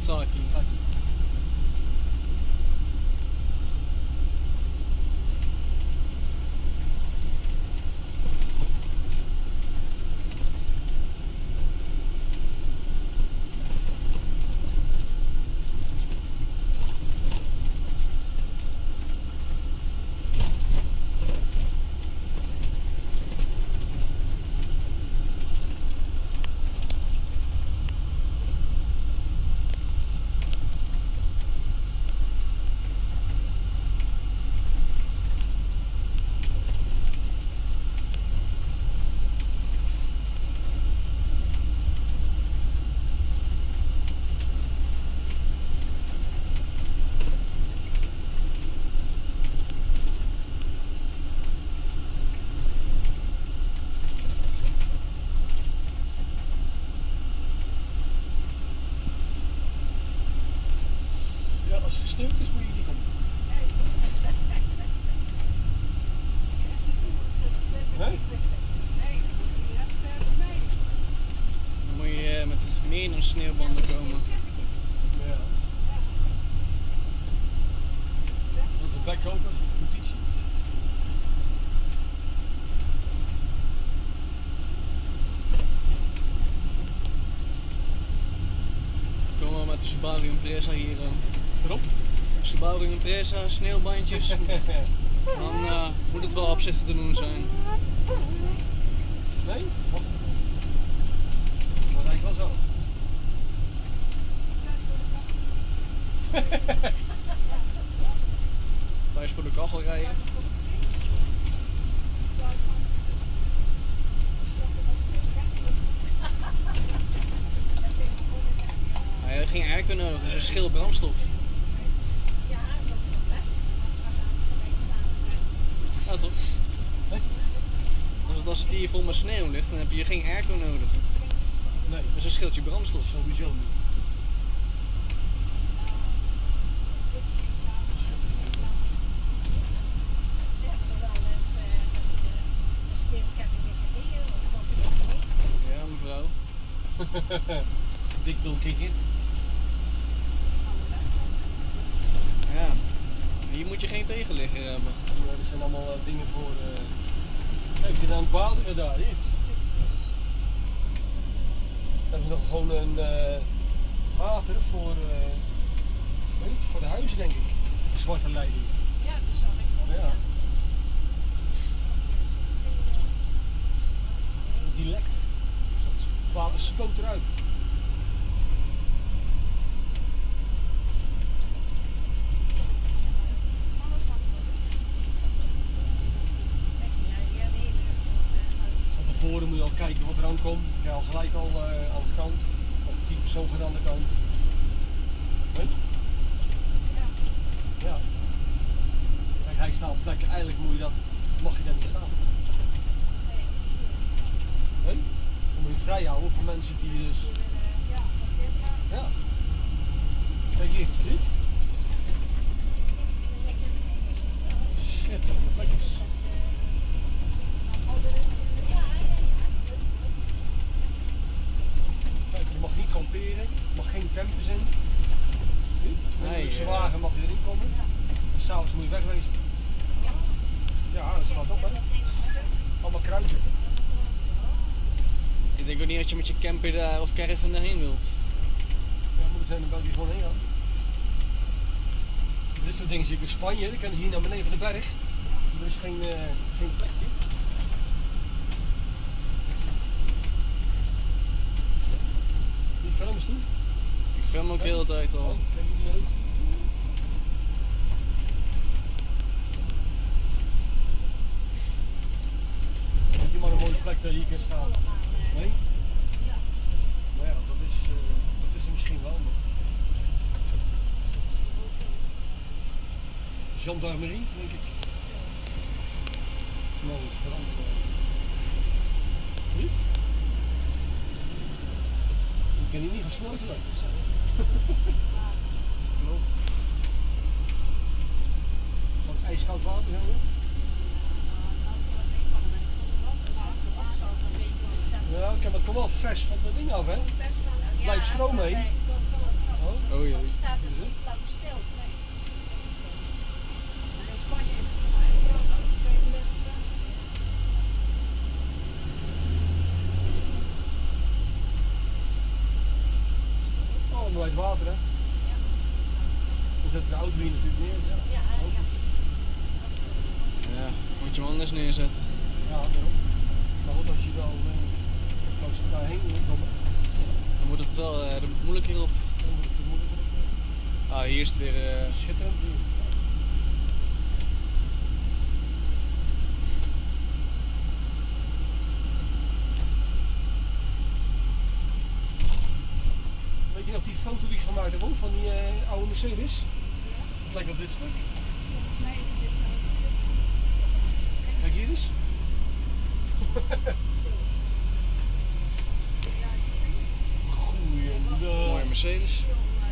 Saki. Als het gesneeuwd is, moet je niet komen. Nee? Dan moet je met meerdere sneeuwbanden komen. Ja. Dat is een backkoper, competitie. Komen we met de Subaru Impreza hier. Waarop? Subaru Impreza, sneeuwbandjes. Dan moet het wel op zich te doen zijn. Nee? Wat? Dat rijd ik wel zelf. Thuis voor de kachel rijden. Hij heeft geen airco nodig, dus een schil brandstof. Ja toch? Als het hier vol met sneeuw ligt, dan heb je geen airco nodig. Nee. Dus een schildje brandstof. Sowieso niet. Ja mevrouw. Dik wil kicken. Ja. Hier moet je geen tegenligger hebben. Ja, er zijn allemaal dingen voor. Kijk, ze aan het baderen daar. Hier. Hebben ze nog gewoon een water voor, weet je, voor de huizen, denk ik. Een zwarte leiding. Ja, dat zal ik wel. Ja. Die lekt. Dus dat water spoot eruit. Van tevoren moet je al kijken wat er aankomt. Je kan al gelijk al aan de kant. Of die persoon gaat aan de kant. Weet je? Ja. Kijk, hij staat op plekken, eigenlijk moet je dat, mag je daar niet staan. Nee? Dan moet je vrij houden voor mensen die dus... Ja. Kijk hier, zie je? Schitterende plekjes. Kijk, je mag niet kamperen, je mag geen campers in. Nee, met zijn wagen mag je erin komen. En s'avonds moet je wegwezen. Ja, dat staat op, hè. Allemaal kruidje. Ik denk ook niet dat je met je camper daar of caravan daarheen wilt. Ja, moet er zijn er wel die gewoon heen gaan. Dit soort dingen zie ik in Spanje, dan kunnen ze hier naar beneden van de berg. Er is geen plekje. Die films toe. Ik film ook de hele tijd al. Kijk die leuk. Heb je maar een mooie plek dat je hier kan staan. Nee? Maar ja, dat is er misschien wel. Maar... Gendarmerie, denk ik. Nou, dat is veranderd. Niet? Ik kan hier niet gesloten zijn. Zal het ijskoud water zijn? Ja, oké, maar het komt wel vers van het ding af, hè? Blijft stroom heen. Oh. Oh jee. Het staat er niet lang stil. Nee. Maar in Spanje is het voor mij stil. Dan kun je liggen praten. Allemaal uit water, hè? Ja. Dan zetten de auto hier natuurlijk neer. Ja, Ja, ja. Ja, moet je hem anders neerzetten. Ja, daarom. Maar goed, als je wel als je daarheen wil komen, Dan moet het wel moeilijker op. dan moet het moeilijk worden. Ah, hier is het weer. Schitterend hier. Weet je nog die foto die ik gemaakt heb ook van die oude Mercedes? Het lijkt op dit stuk. Volgens mij is het dit zo. Kijk hier eens. Goeiedag. Mooie Mercedes.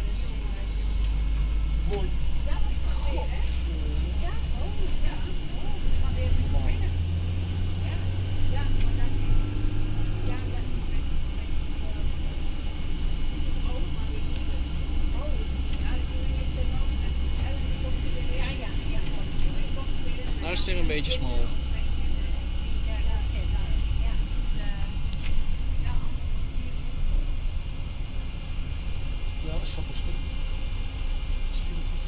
Mooi. Ja, dat is goed weer, hè? Ja, oh, ja. Oh, we gaan weer naar binnen. Ja, ja, maar dan... Ja, ja. Oh, maar die nieuwe. Oh, ja, die nieuwe is er nog. En die komt er weer. Ja, ja, ja. Die komt er weer. Nou is het weer een beetje smal. Ja, dat is grappig. Spiegeltjes.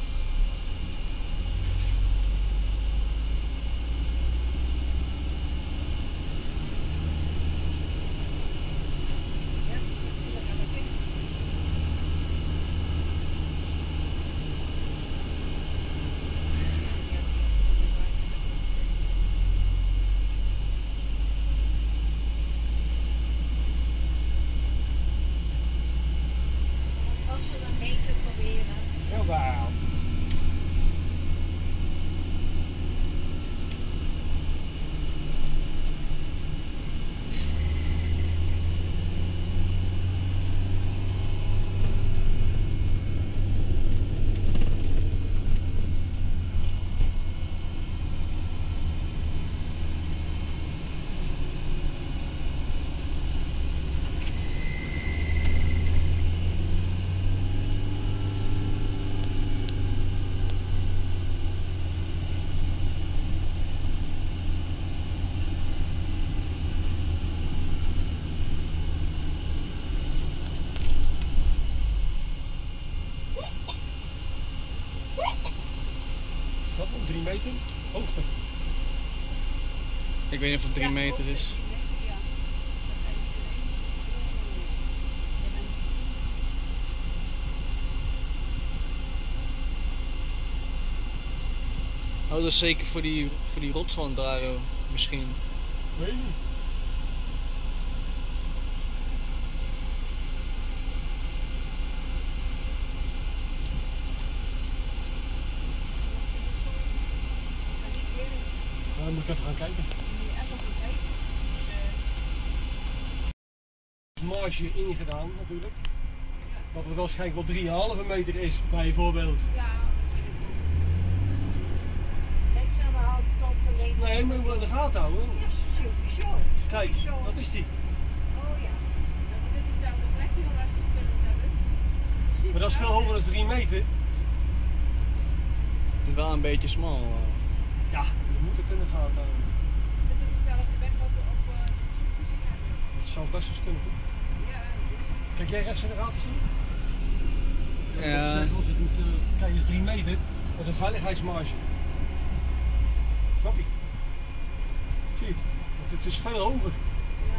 Als ze dan mee te proberen. Jawel. Is dat nog 3 meter? Hoogte. Ik weet niet of het 3 meter is. Oh, dat is zeker voor die rotswand daar misschien. Weet niet. Dan moet ik even gaan kijken. Marge ingedaan natuurlijk. Dat het waarschijnlijk wel 3,5 meter is bijvoorbeeld. Ja. Ik zou wel altijd top verleden. Nee, maar we moeten in de gaten houden. Ja, sowieso. Kijk, Sowieso. dat is die. Oh ja. Dat is hetzelfde plekje waar we het filmen hebben. Precies. Maar dat is veel hoger dan 3 meter. Het is wel een beetje smal. Ja, we moeten het in de gaten houden. Het is dezelfde weg wat we op muziek hebben. Dat zou best eens kunnen. Ja, dus. Kijk jij rechts in de gaten zien? Ja. Als het niet, kijk, het is 3 meter. Dat is een veiligheidsmarge. Snap je? Zie je het? Want het is veel hoger. Ja.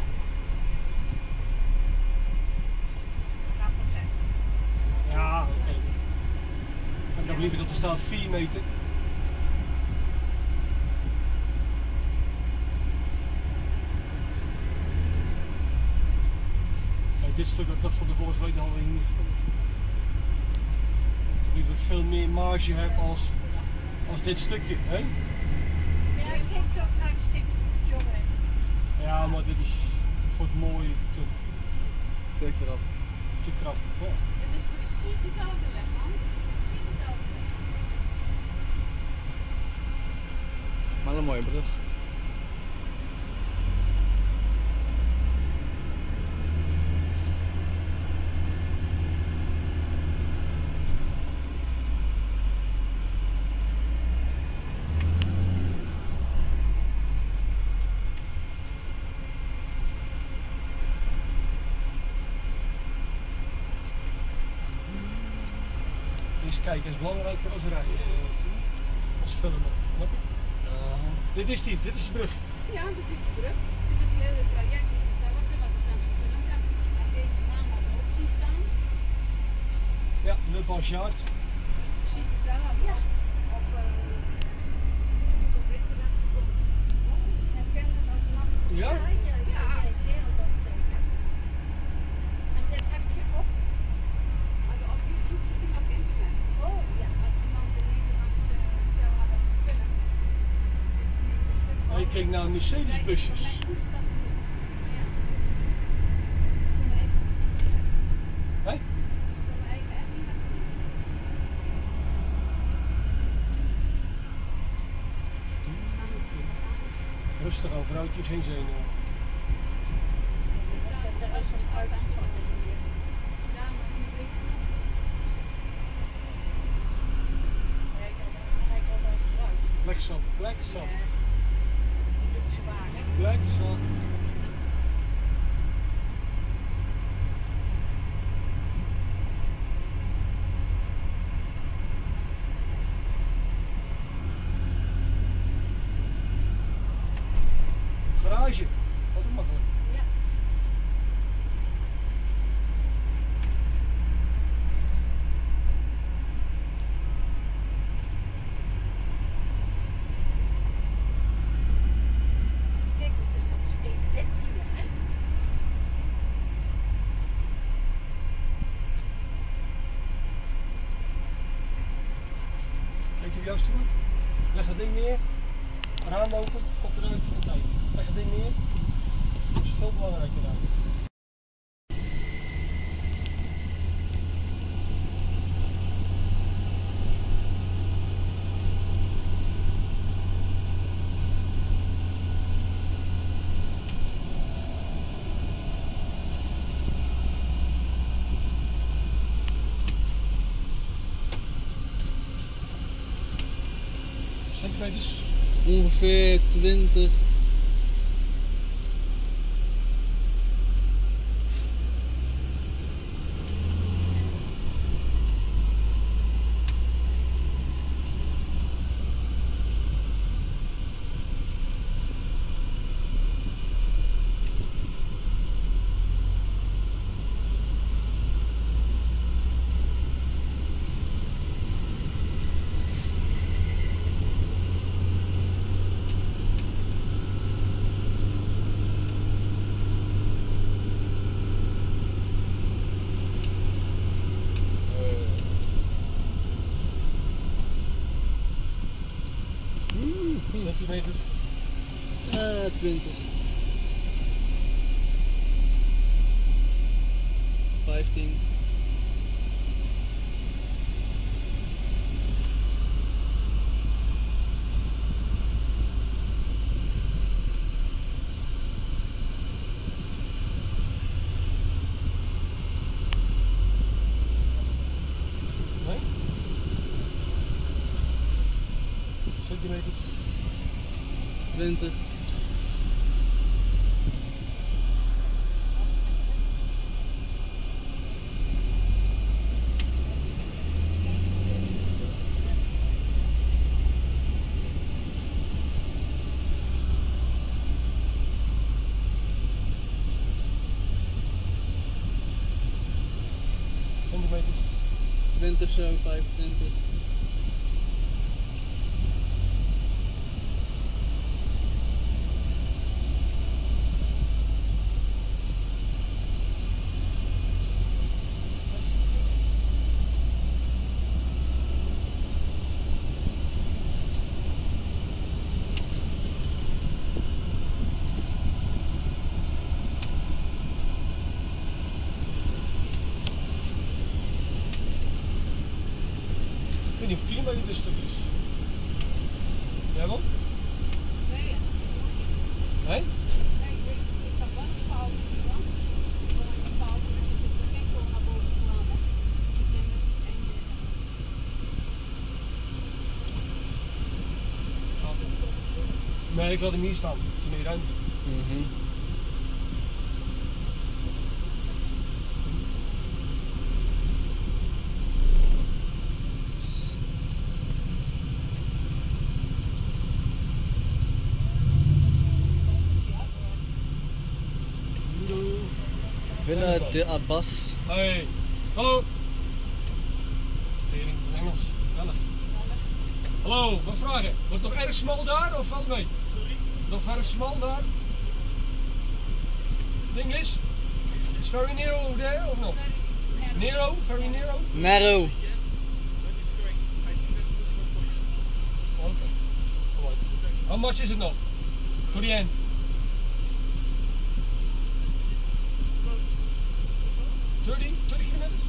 Ja, perfect. Ja, oké. Ik heb liever dat er staat 4 meter. Kijk, dit stuk dat van de vorige week alweer niet gekomen. Ik heb liever veel meer marge heb als dit stukje. Hè? Ja, ik geef toch graag een stukje voor de jongen. Ja, maar dit is voor het mooie Te krap. te krap. Ja. Het is precies dezelfde weg, man. Precies dezelfde weg. Maar een mooie brug. kijken is belangrijker dan rijden. Als filmen. Snap je? Dit is de brug. Ja, dat is de brug. Dit is het hele traject, is hetzelfde wat ik dan gefilmd heb. En deze naam al op zien staan. Ja, Le Banchard. Precies hetzelfde. Ja. Op internet gevonden. Herkennen dat vanaf. Ja? Ja, zeer dat betekent. En dit heb je op. Hadden op YouTube gezien op internet. Oh ja. Had iemand de Nederlandse stel hadden gefilmd. Oh, je kijkt naar Mercedes-busjes. Hé? Rustig over, houd je geen zenuwen. Bleksap, bleksap. Bleksap. Garage, wat ook makkelijk. Ja. Kijk, het is dat steeds wit hier, hè? Kijk op jouw stoel. Leg het ding neer. Raam open, kop eruit en kijk. Leg het ding neer. Dat is veel belangrijker dan. Centimeters. Ongeveer 20. Centimeters. 20. 15. Nee? Centimeters. 20. Centimeters. 20 zo, 25. Ik weet niet hoeveel kilometer dit stuk is. Jij wel? Nee, ja, dat is nog niet. Nee? Nee, ik zag wel een foutje hier dan. Gewoon een foutje en er zit er geen kool naar boven gekomen. Dus ik denk dat het één ding is. Nee, ik laat hem hier staan. Toen meer ruimte. de Abbas. Hey, hallo. Tering, Engels. Wellig. Hallo, wat vragen? Wordt het nog erg smal daar of valt mee? Sorry? Is het nog erg smal daar? In English? Is very narrow there of not? Narrow? Very narrow? Narrow. Okay. Alright. How much is it nog? To the end? $30 kilometers?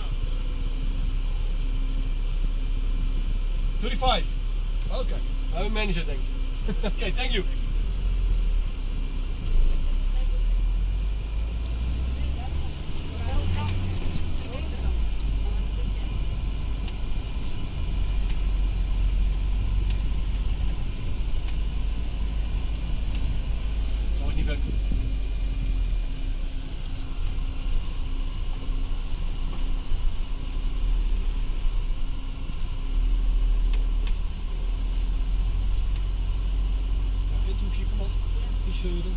35? Okay. I will manage it, denk ik. Okay, thank you. Dat is niet ver. Zuiden.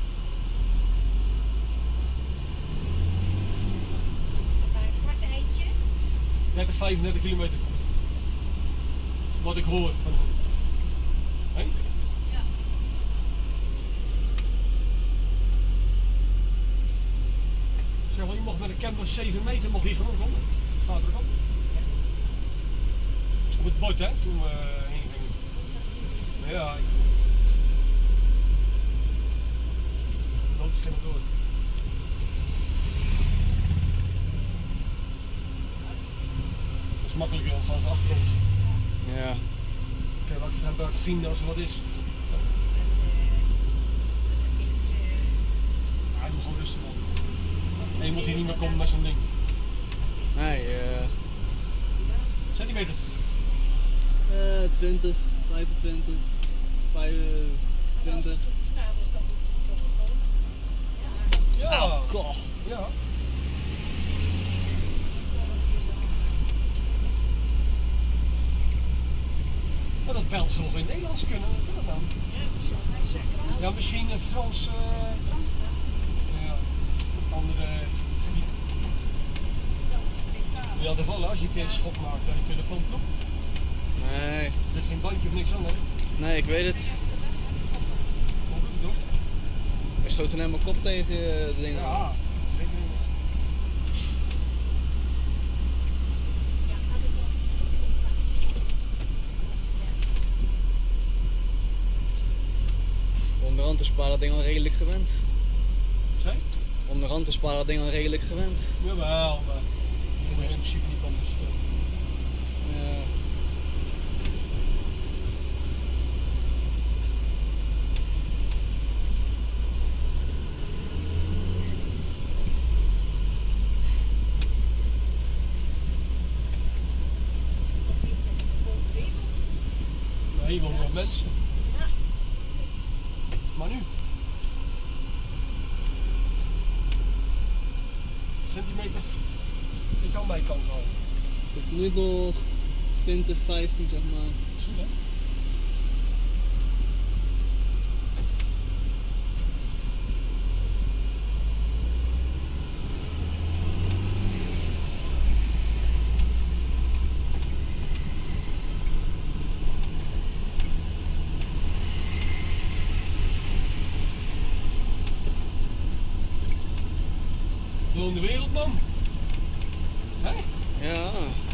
Is dat een kwart eindje? 30, 35 kilometer. Wat ik hoor van hem. Hé? Ja. Zeg wel, je mocht met een camper 7 meter mocht hier gewoon komen. Dat staat er ook op. Op het bord, hè, toen we heen gingen. Ja. Loods kunnen door. Dat is makkelijker dan als achter ons. Ja. Kijk, wat hebben we vrienden als er wat is. Ja, doe gewoon rustig man. En je moet hier niet meer komen met zo'n ding. Nee, Centimeters. 20, 25, 25. Ja. Oh, god. Ja. Maar dat België nog in Nederlands kunnen, kan dat dan? Ja, misschien een Frans, ja, andere gebied. Ja, de vallen als je een keer een schot maakt bij je telefoon klopt. Nee. Er zit geen bandje of niks aan, hè? Nee, ik weet het. Hoe doet het toch? We stoten net mijn kop tegen de dingen. Ja, zeker niet. Onderhand is Spa dat ding al redelijk gewend. Zeg? Onderhand is Spa dat ding al redelijk gewend. Jawel, maar ik moet in principe niet anders spelen. Ja. Nee, wel meer mensen. Maar nu? Centimeters, ik kan mijn kant houden. Nu nog 20, 15 zeg maar. Misschien hè? Door de wereld man. Hè? Ja.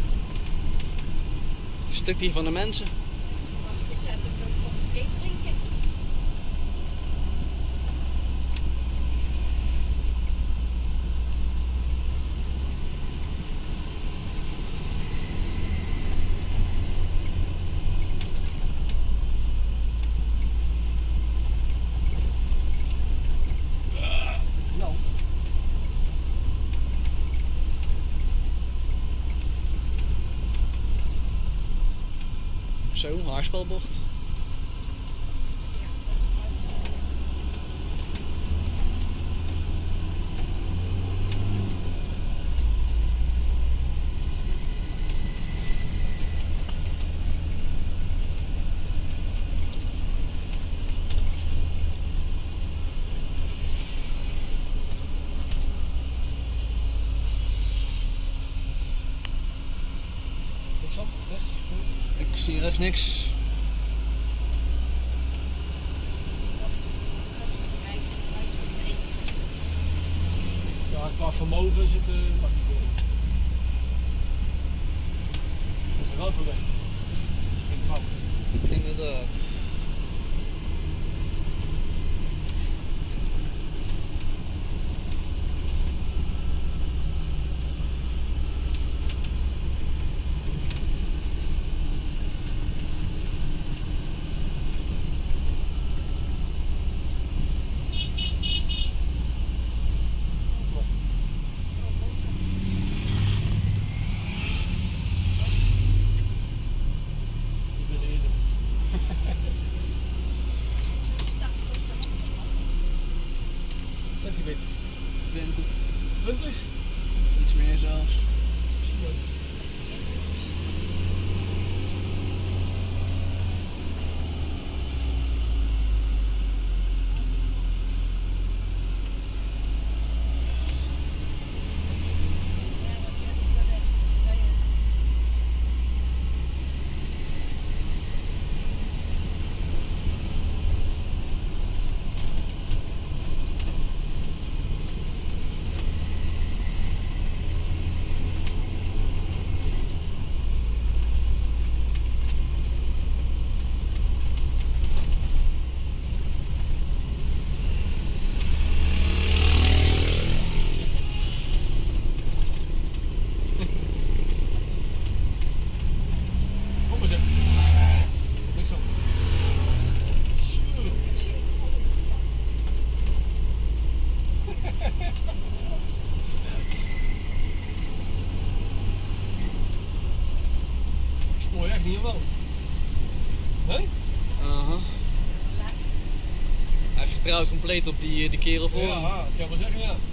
Een stukje van de mensen. We zetten ook nog thee drinken. Nou. Zo, haarspelbocht. zie rechts niks. Ja, qua vermogen is het mag niet veel. Dat is een groot probleem. Dat is geen fout. Inderdaad. Centimeters. 20, 20? iets meer zelfs. Spoor je echt niet wel? Nee? Aha. Hij vertrouwt compleet op die kerel voor hem. Ja, ik kan wel zeggen ja.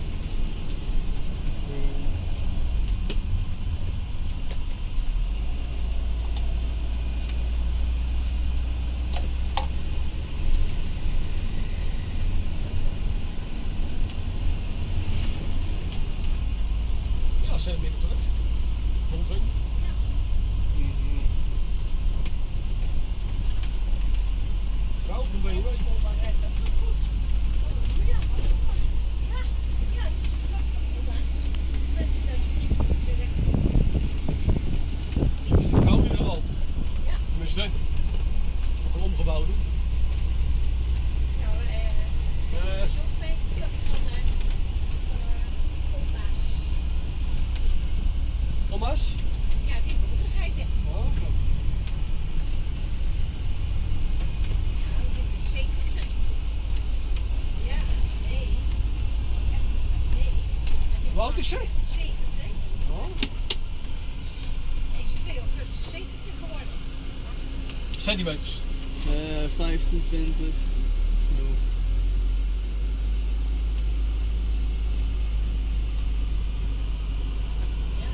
Ja, centimeter terug. Ongeveer. Vrouw, hoe ben je mee? Is de vrouw hier al? Tenminste, nog een omgebouwde. Oma's? Ja, die moet er rijden. Oh, oké. Nou, dit is 70. Ja, nee. Ja, nee. Hoe oud is zij? 70. Oh. Hij is 2 augustus 70 geworden. Centimeters. 15, 20. Genoeg. Ja.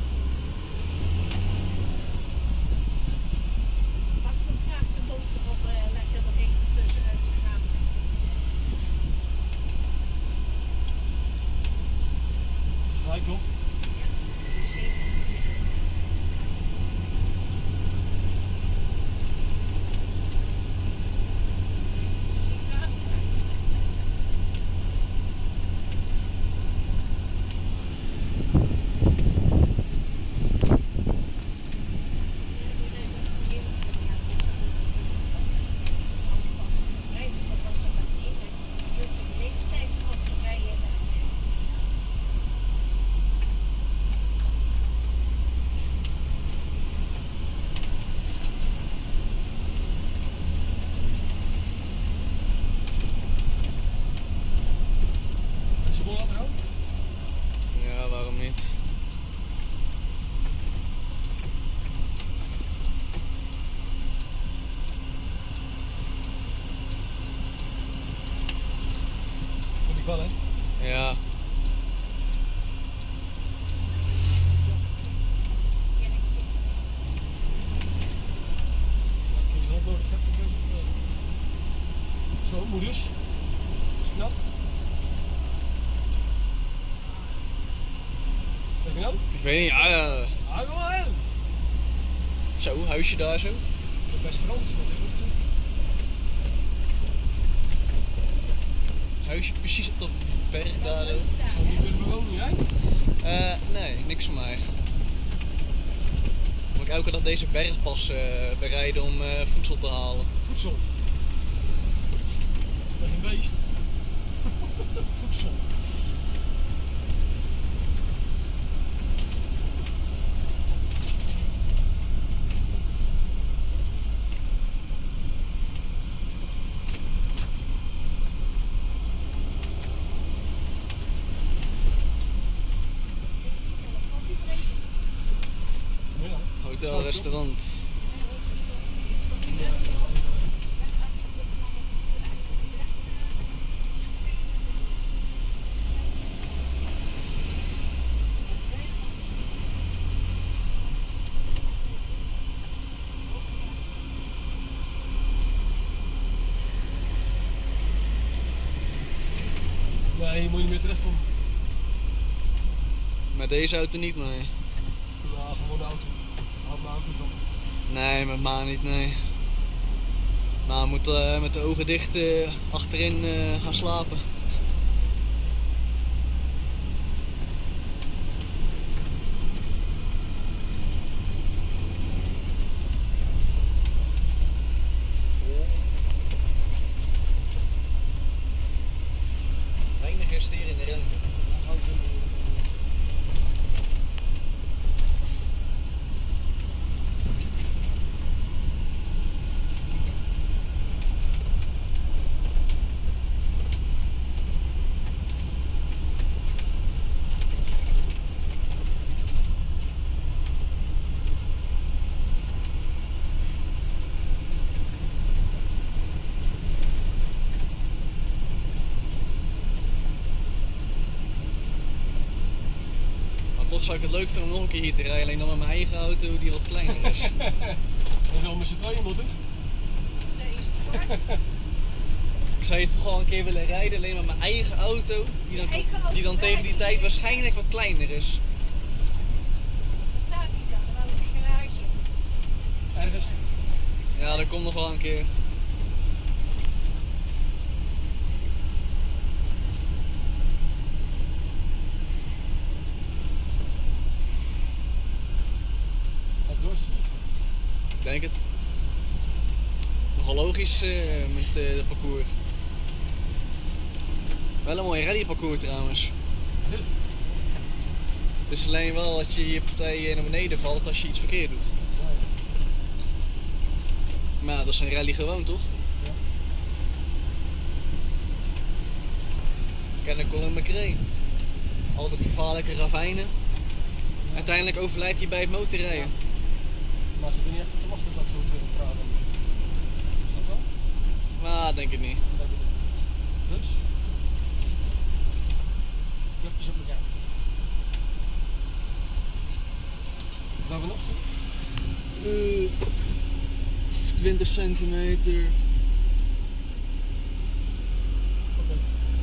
Pak hem graag de mond erop lekker er even tussenuit te gaan. Dat is gelijk toch? Ja, 70. Ze zien graag. En ze vol laten houden? Ja, waarom niet? Vond ik wel hè? Ja. Als je die hulp nodig hebt, dan kun je ze ook wel. Zo, moeders. Dat is knap. Zeg je nou? Ik weet niet, ja, Ah, kom maar in. Zo, huisje daar zo. Dat is best Frans, wat is het? Huisje precies op de berg daar. Zou je niet willen bewonen, jij? Nee, niks voor mij. Moet ik elke dag deze bergpas bereiden om voedsel te halen. Voedsel. Dat is een beest. Voedsel. Hotel, restaurant. Nee, hier moet je niet meer terechtkomen. Met deze auto niet, nee. Ja, gewoon de auto. Houd mijn auto van. Nee, met Ma niet, nee. Ma moet met de ogen dicht achterin gaan slapen. Weinig rest hier in de ruimte. Toch zou ik het leuk vinden om nog een keer hier te rijden, alleen dan met mijn eigen auto die wat kleiner is. Dan wil met z'n tweeën moeten. Ik zou je toch gewoon een keer willen rijden, alleen met mijn eigen auto, die dan tegen die tijd waarschijnlijk wat kleiner is. Waar staat hij dan? Dan in de garage. Ergens. Ja, dat komt nog wel een keer. Ik denk het. Nogal logisch met het parcours. Wel een mooi rallyparcours trouwens. Dit. Het is alleen wel dat je partij naar beneden valt als je iets verkeerd doet. Maar dat is een rally gewoon, toch? Ja. Ken ik Colin McRae. Altijd gevaarlijke ravijnen. Uiteindelijk overlijdt hij bij het motorrijden. Maar ze doen niet echt op te wachten dat soort praten. Is dat wel? Maar denk ik niet. Dus? Clubjes op elkaar. Wat hebben we nog zo? 20 centimeter. Oké.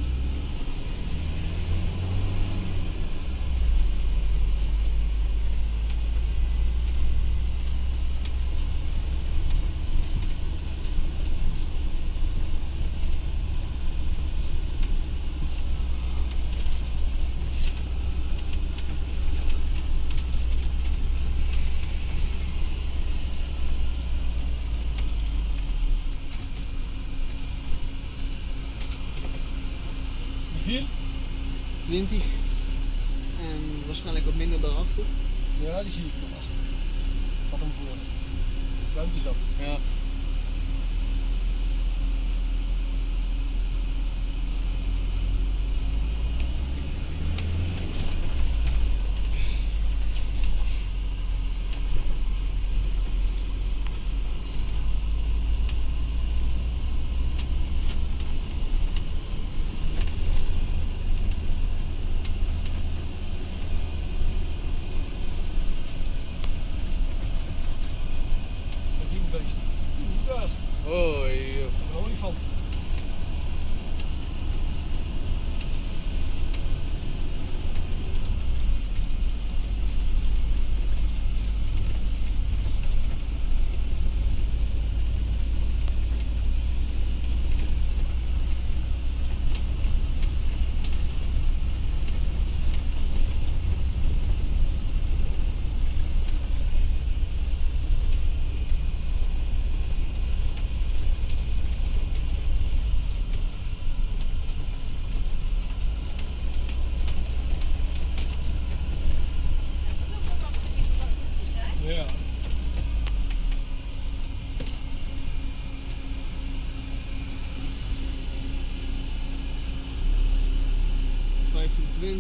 Hoeveel? 20. En waarschijnlijk wat minder daarachter. Ja, die zie ik nog vast. Gaat hem voor. Ruimte zat. Ja. Beest.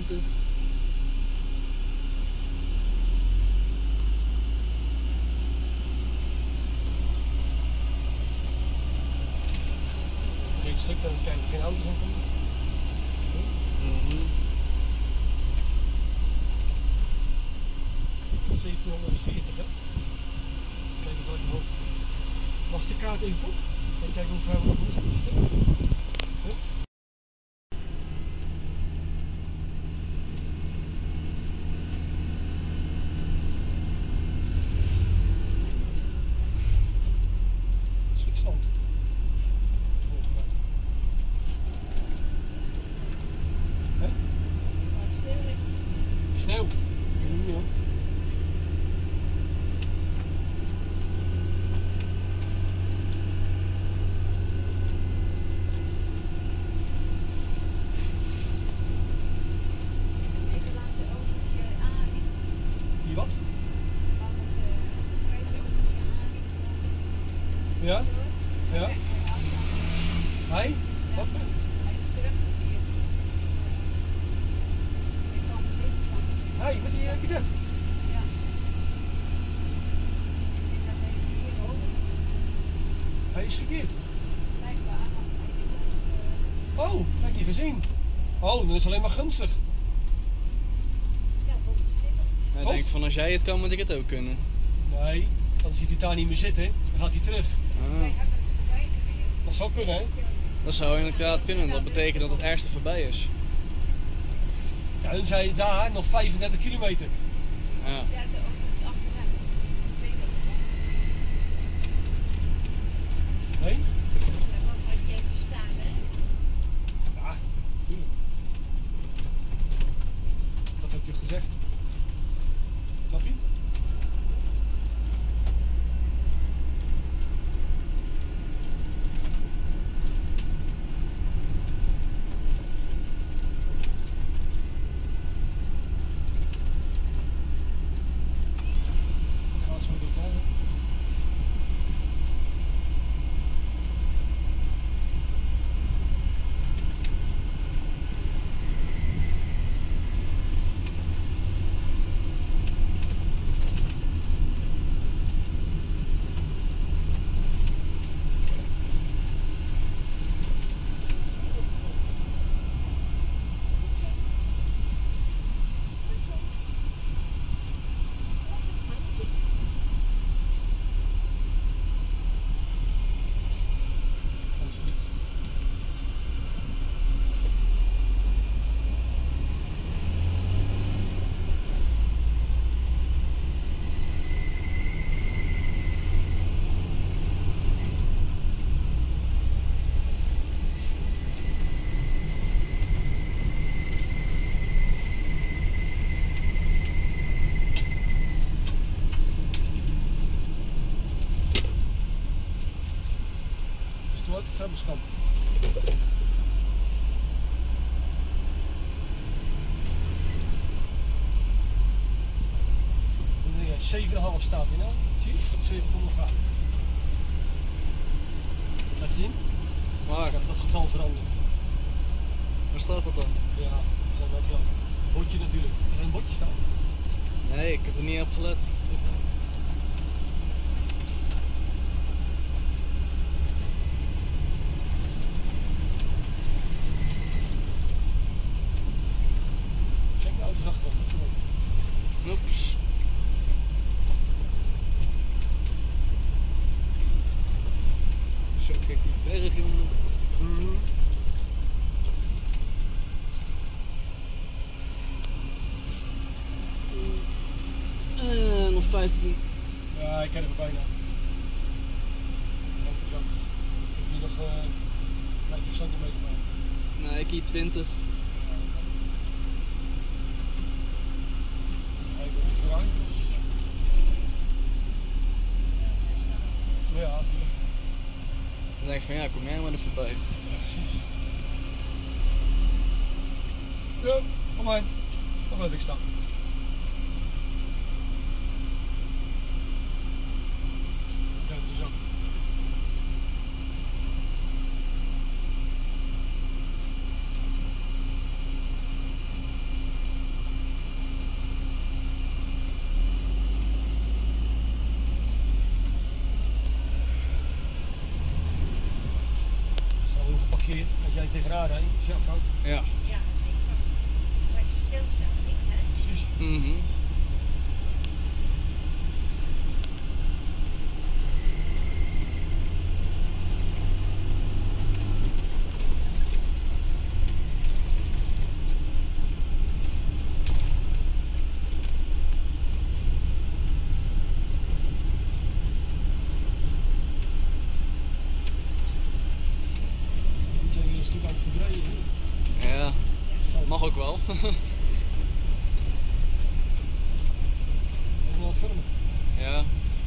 20. Dit stuk, dan krijg je geen auto's aan komen. Mhm. 1740, hè? Kijk even welke hoogte. Mag ik de kaart even op? En kijken hoe ver we nog moeten. Een stuk. Huh? Zwitserland. Hè? Sneeuw. Ja. Die wat? Ja? Ja? Hij? Wat? Hij, met die cadet? Hij is gekeerd. Oh, heb ik niet gezien. Oh, dan is het alleen maar gunstig. Ik denk van als jij het kan, moet ik het ook kunnen. Nee, dan ziet hij daar niet meer zitten. Dan gaat hij terug. Ah, Dat zou kunnen, hè? dat zou inderdaad kunnen. Dat betekent dat het ergste voorbij is. Ja, dan zei daar nog 35 kilometer. Ja. Nee? Ja, natuurlijk. Dat heb je gezegd. Snap je? Als we dit hebben. Grebberskamp. 7,5 staat hier nou. Zie je? 7,5. Laat je zien? Maar, Ik heb dat getal veranderd. waar staat dat dan? Ja, dat is wel wel. Bordje natuurlijk. Is er een bordje staan? Nee, ik heb er niet op gelet. Check de auto's achterop. Oeps. Zo, kijk die berg, jongen. Nog 15. Ja, ik ken het bijna. Interessant. Ik heb hier nog 50 centimeter van. Nee, ik hier 20. Hij wordt iets ruim, dus. Ja, natuurlijk. Dan denk ik van ja, kom jij maar er voorbij. Ja, precies. Ja, kom maar. Dan blijf ik staan. Ja, dat is ook. rijden, zelf fout. Ja. Ja, zeker. Maar als je stilstaat niet, hè? Precies. Mhm. Zijn jullie een stuk aan het verbreiden? Ja, mag ook wel. Even wat filmen. Ja.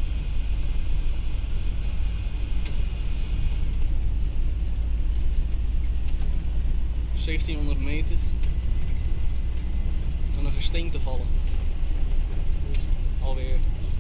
...1700 meter. Kan er gesteente vallen. Alweer.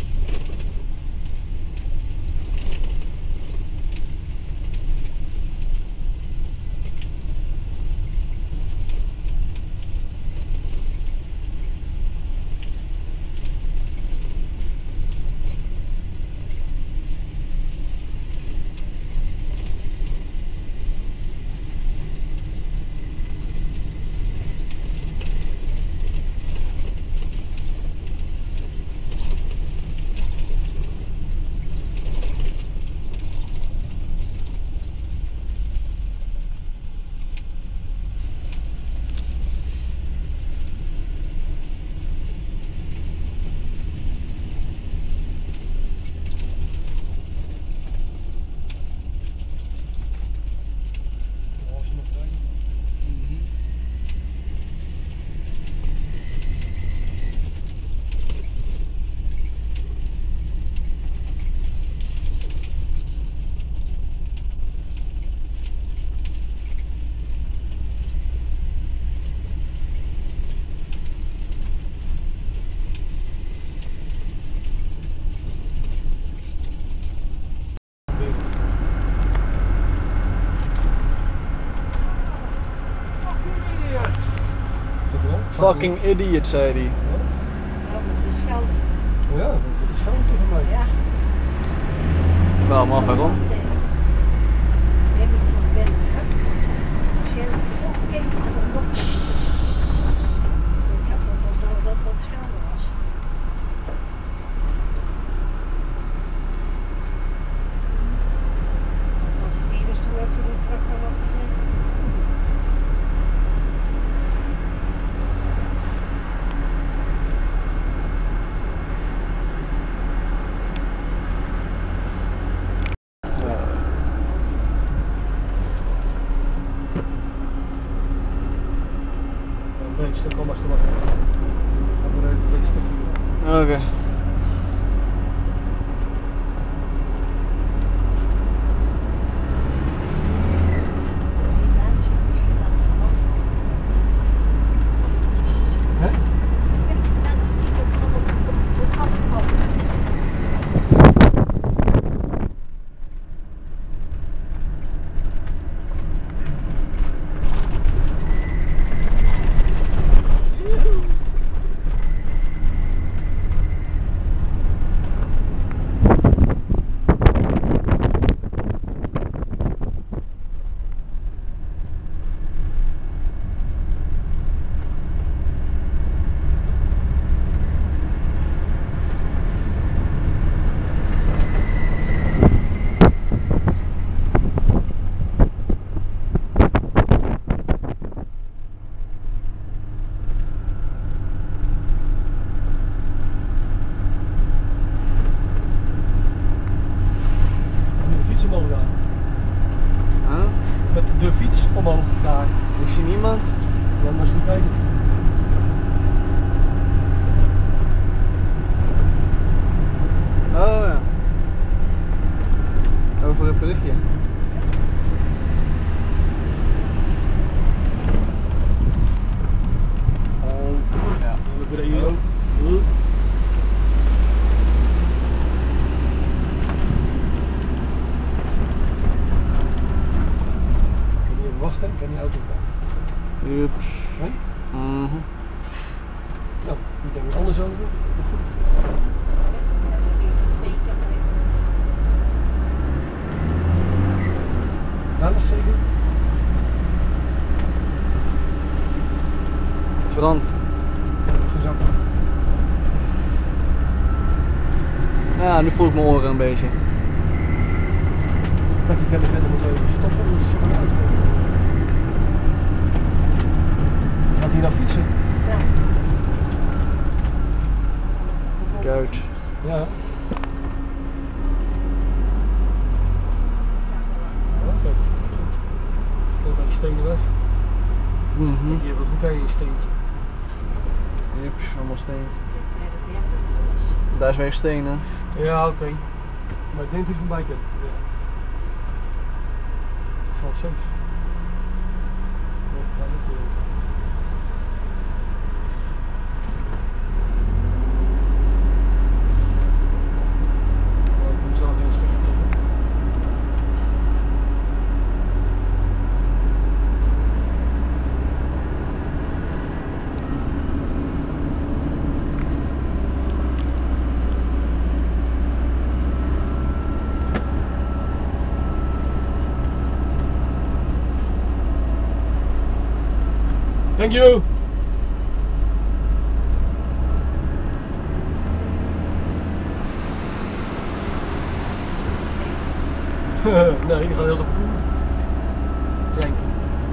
Fucking idiot, zei hij. Nou, met een scheld. Ja, dat is gewoon tegen mij. Ja. Waarom af, waarom? Heb ik van binnen, hè? Als je kijkt naar de dokter. Ik heb wel verteld dat dat schade was. Als het virus toen heb je weer terug kan opnemen. Een breedstuk, kom maar te wachten. Dan moet een breedstuk. Oké. Als die mensen misschien dat gewoon. Hè? Mensen zien het gewoon op afkomen. Met de fiets omhoog daar. Ik zie niemand. Dan moest je kijken. Oh ja. Over het brugje. Oh, Ja. dan ben je ook. Kan je even wachten, kan die auto wachten. Yep. Nee? Mhm. Nou, moet ik wat anders over doen? Goed. Ja, nog zeker? Brand. Gezakt. Ja, nu voel ik mijn oren een beetje. Dat je verder moet even stoppen, dus je gaat uitkomen. Gaat hij nou fietsen? Ja. Kuit. Ja. Oké. Kijk maar die stenen weg. Die hebben goed aan je steentje. Jeps, allemaal steen. Daar is weer stenen. Ja, oké. Maar ik denk dat je voorbij kunt. Ja. Valt soms. Ja, kan niet. Oh, ik moet zo weer een stukje tegen. Thank you. Nee, die gaat heel de Thank you.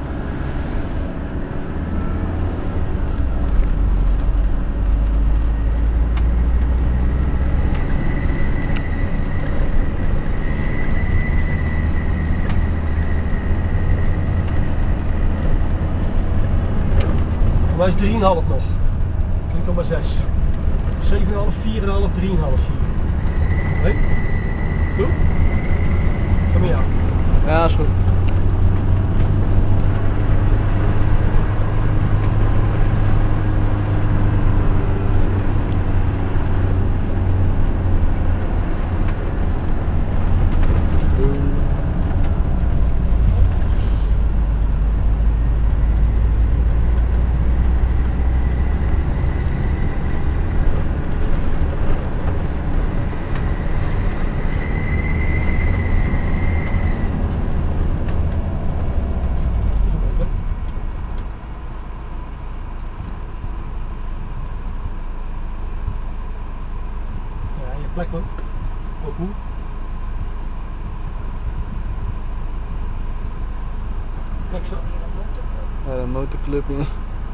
Voor mij is 3,5 nog. 3,6. 7,5, 4,5, 3,5 zie je. Nee? Goed? Kom hier aan. Ja, is goed. Plek hoor. Ook hoe? Plek zo. Ja, de motorclub, ja.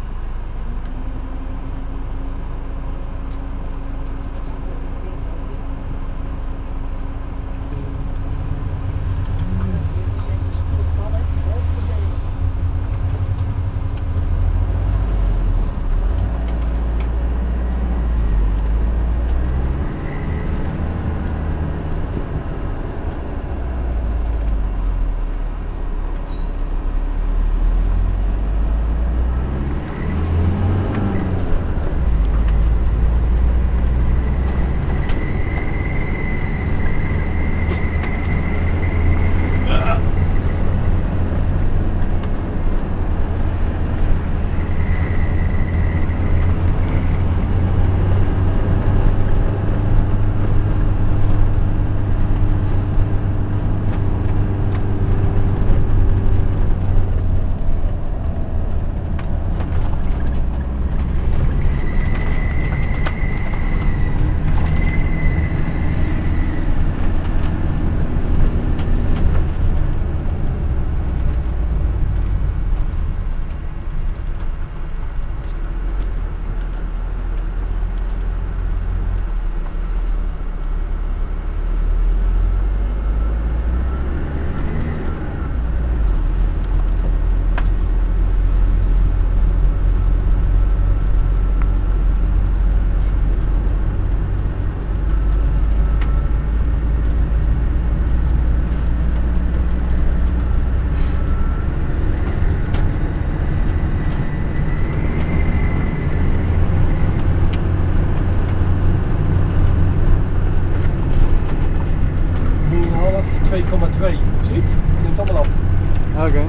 Oké.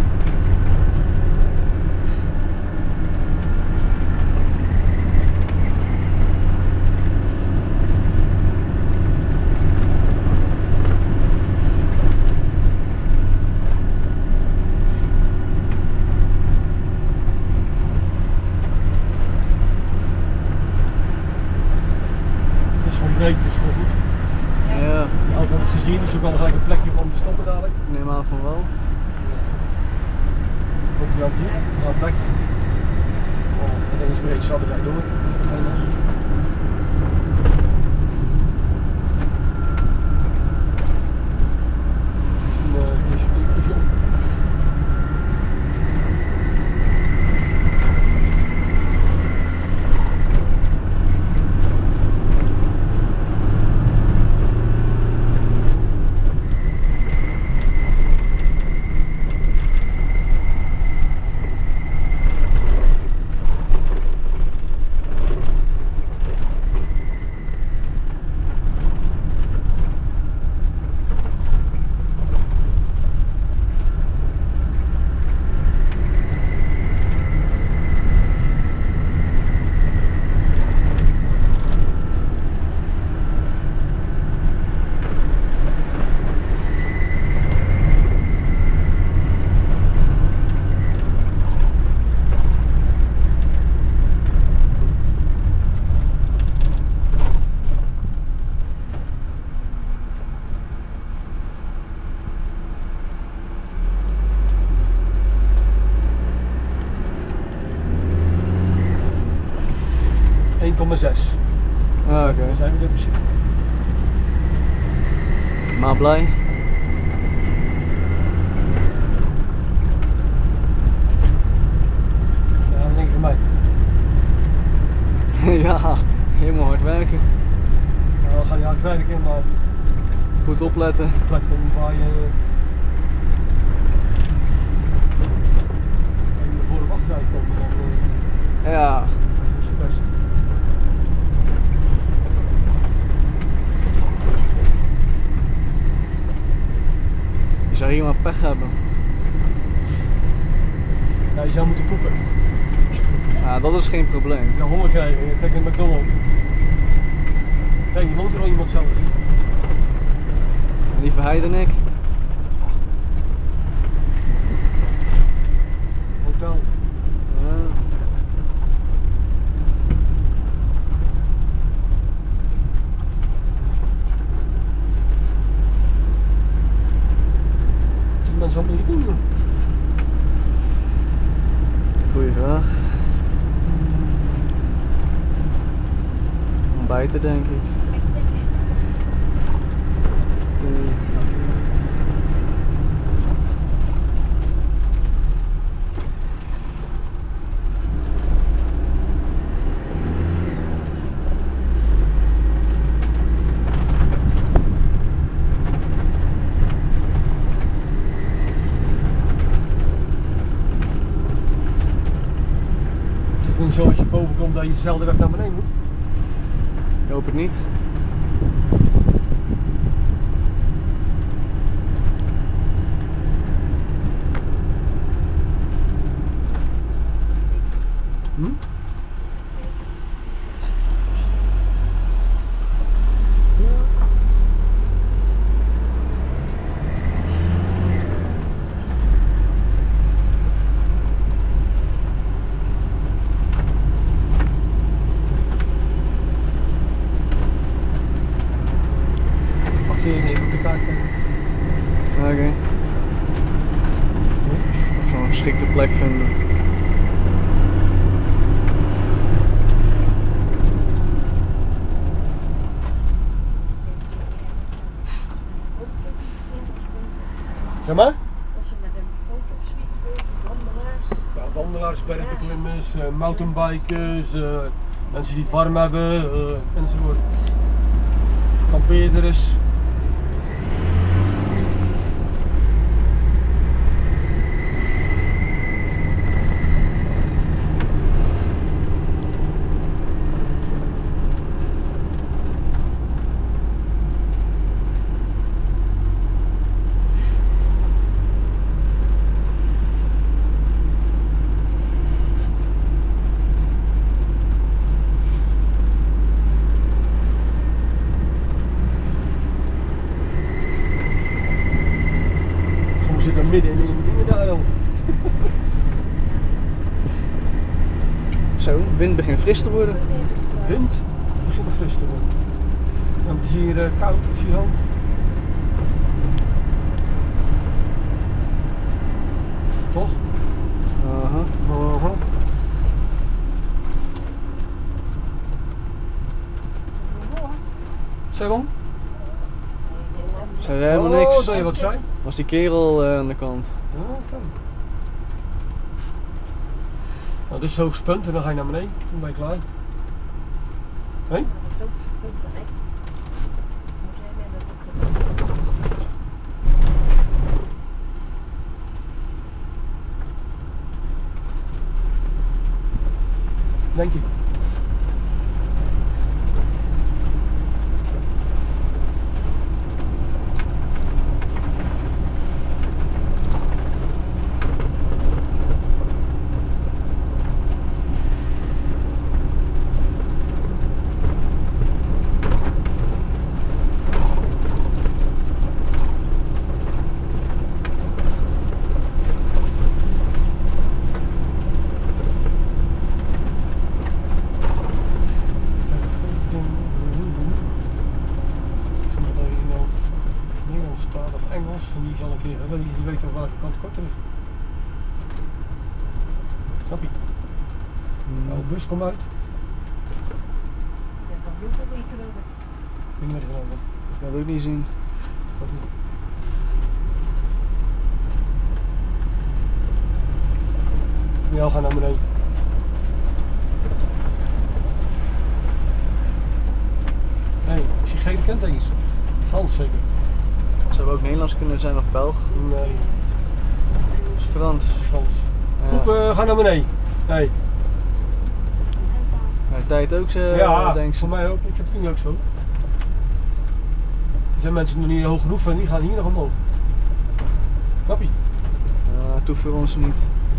breed, dus wel goed. Ja. De auto had het gezien, dus ook wel gelijk een plekje om te stoppen dadelijk. Ik neem aan van wel. Komt hij aan het zien, dat is een plekje. Oh, dat is breed, zo wij door. Ah, oké. Dan zijn we er precies. Maar blij. Ja, dat denk ik van mij. Ja, helemaal hard werken. Ja, dan ga je hard werken, maar Goed opletten. plek om waar je voor de wachtrij komt, dan Ja. is het best. Je zou hier maar pech hebben. Ja, je zou moeten poepen. Ja, dat is geen probleem. Je kan honger krijgen, je trekt een McDonald's. Kijk, je woont er al iemand zelfs. Liever hij dan ik. Hotel. Ja. Die mensen allemaal niet doen, joh. Goeie vraag. Ontbijten denk ik. Zo als je boven komt dat je dezelfde weg naar beneden moet. Ik hoop het niet. Hm? Even op de kaart kijken. Oké. Zo'n geschikte plek vinden. Zeg maar? Als je met een auto schiet, wandelaars. Ja, wandelaars, bergbeklimmers, mountainbikers, mensen die het warm hebben, enzovoort. Kampeerders. We zitten midden in die dingen daar al. Zo, de wind begint fris te worden. Wind begint fris te worden. Dan is hier koud, zie je wel. Toch? Zeg dan? Zei jij helemaal niks? Oh, dat je wat zei? Was die kerel aan de kant? Ja, oké. Nou, dit is het hoogste punt en dan ga je naar beneden. Dan ben je klaar. Hé? Denk je? Engels en die zal een keer hebben, die weet op welke kant korter is. Snap je? Nou, de bus komt uit. Dat kan heel veel weten over. Ik weet niet wat Ik kan het ook niet zien. Ja, we gaan naar beneden. Hé, is je gele kentekens? Frans zeker? Het zou ook Nederlands kunnen zijn of Belg. Nee. Het is Frans. Frans. Ja. Groep, ga naar beneden. Hey. Ja, tijd ook, Ja, denk ik. voor mij ook. Ik heb het nu ook zo. Er zijn mensen nog niet hoog genoeg van, die gaan hier nog omhoog. Snap je? Ja, het hoeft voor ons niet.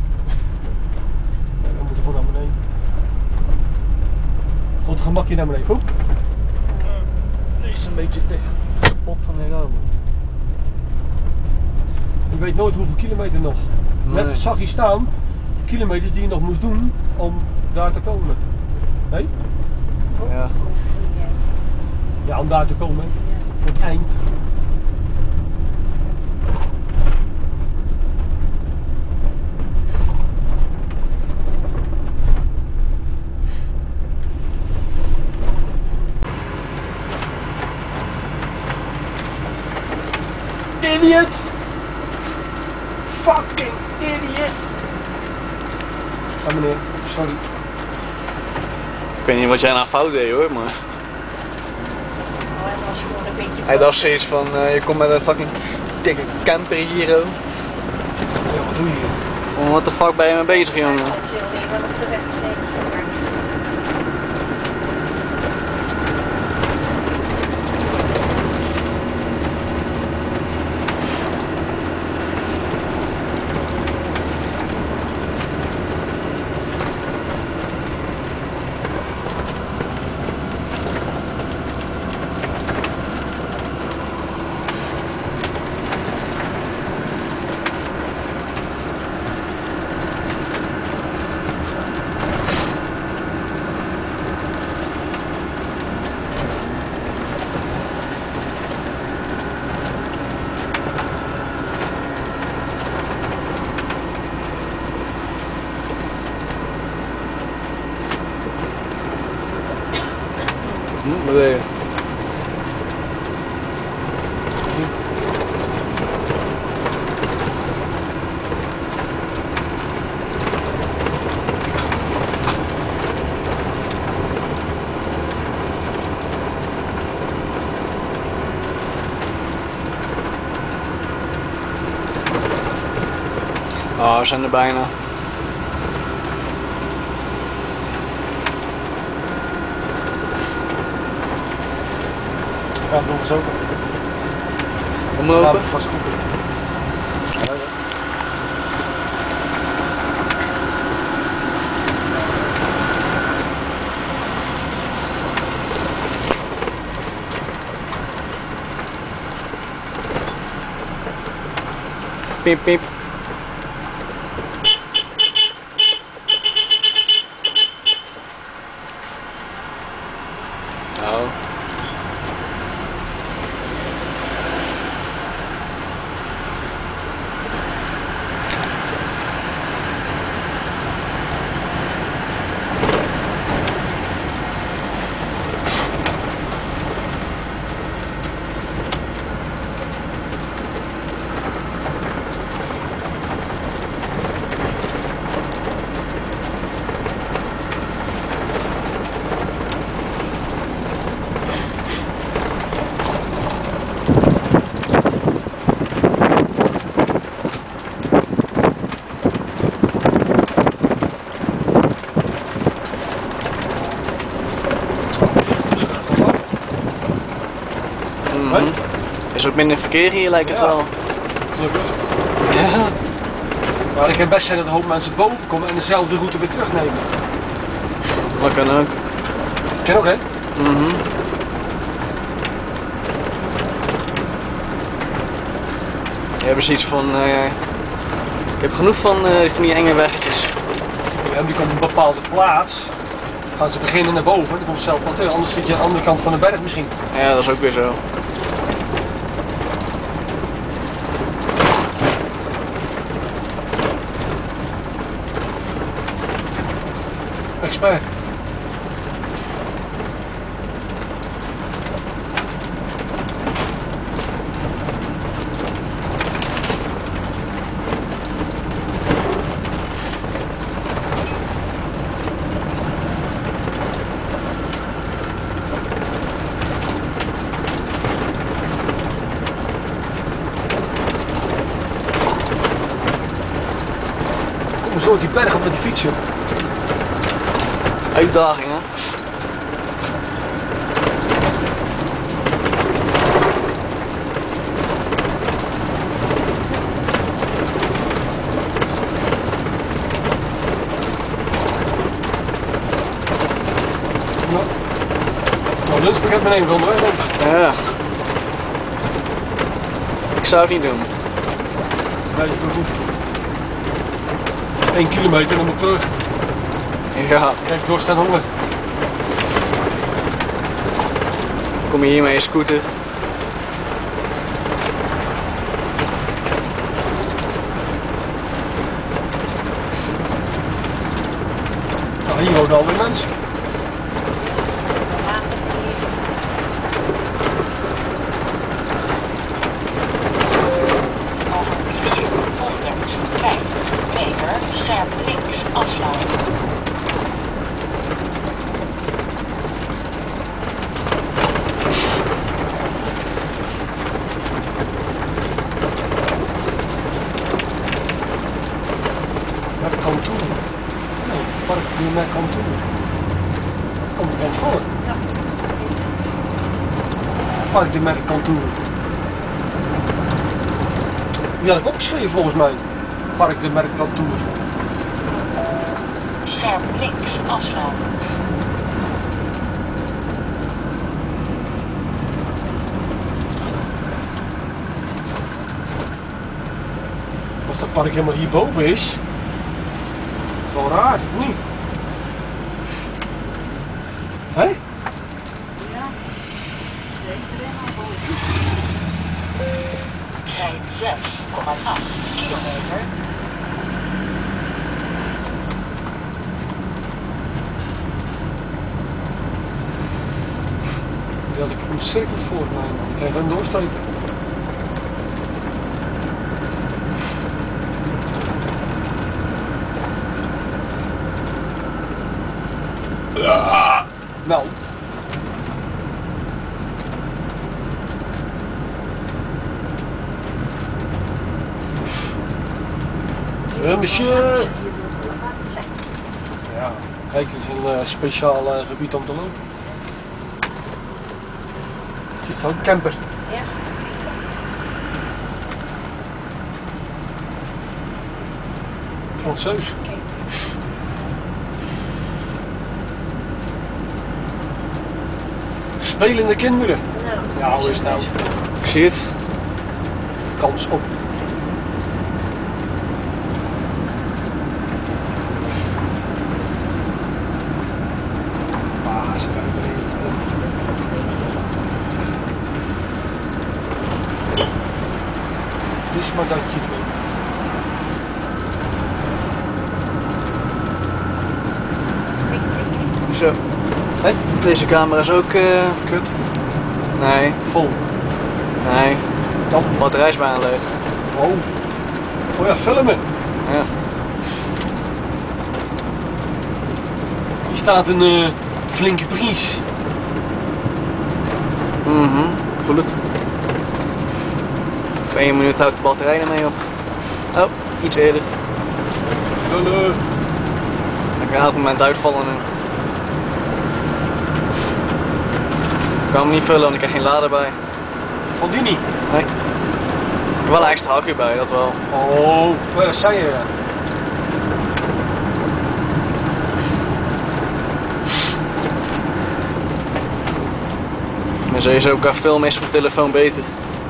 Ja, dan moeten we gewoon naar beneden. Gewoon het gemakje naar beneden. Goed? Deze is een beetje kapot van de ramen. Je weet nooit hoeveel kilometer nog. Nee. Net zag je staan, de kilometers die je nog moest doen om daar te komen. Nee? Ja. Ja, om daar te komen. Voor het eind. Idiot! Fucking idiot! Ja meneer, sorry. Ik weet niet wat jij nou fout deed hoor, maar... Oh, hij was gewoon een beetje... Hij dacht zoiets van, je komt met een fucking dikke camper hier. Ja, wat doe je hier? Oh, what the fuck ben je mee bezig, jongen? Hij had zich alleen maar op de weg gezeten. Wat deed je? Oh, we zijn er bijna. Ja, doen we zo. Kom open. Ja, vast goed. Piep piep. Oh. Is ook minder verkeer hier, lijkt het wel. Gelukkig. Ja. Maar het kan best zijn dat een hoop mensen boven komen en dezelfde route weer terugnemen. Dat kan ook. Ken ook, hè? Je hebt zoiets van, ik heb genoeg van die enge weggetjes. Ja, die komt op een bepaalde plaats. Gaan ze beginnen naar boven, dan komt zelf wat terug. Anders zit je aan de andere kant van de berg misschien. Ja, dat is ook weer zo. Expert. Kom zo die berg op met die fiets, joh. Uitdaging, hè? Nou, lunchpakket met één van, hè? Ja. Ik zou het niet doen. Nee, dat is goed. 1 kilometer en dan moet ik terug. Ja. Kijk, dorst en honger. Kom je hier met je scooter? Nou, hier wonen alweer mensen. Scherp links afslaan. Merkantour. Nee, Park de Merkantour. Kom ik bent voor. Ja. Park de Merkantour. Die had ik opgeschreven volgens mij. Park de Merkantour. Scherp links afslaan. Als dat park helemaal hierboven is. Wel raar, of niet? Hé? Ja. Deze helemaal boven. Rijd 6,8 kilometer. Die had ik ontzettend voor mij. Ik kreeg hem doorsteken. Nou. Monsieur. Ja, kijk, het is een speciaal gebied om te lopen. Zit zo'n camper. Ja. Franseus. Spelende kinderen. Ja, hoe is het nou? Ik zie het. Kans op. Het is maar dat je het weet. Zo. Hé? Deze camera is ook Kut. nee, Vol. nee. Dan. Batterijsbaan leeg. Oh. Oh ja, filmen. Ja. Hier staat een flinke prijs. Ik voel het. Voor 1 minuut houdt de batterij ermee op. Oh, iets eerder. Vullen. Dan kan elk moment uitvallen nu. Ik kan hem niet vullen, want ik heb geen lader bij. Vond die niet? Nee. Wel een extra accu bij, dat wel. Oh, maar dat zei je ja. Maar sowieso qua film is mijn telefoon beter.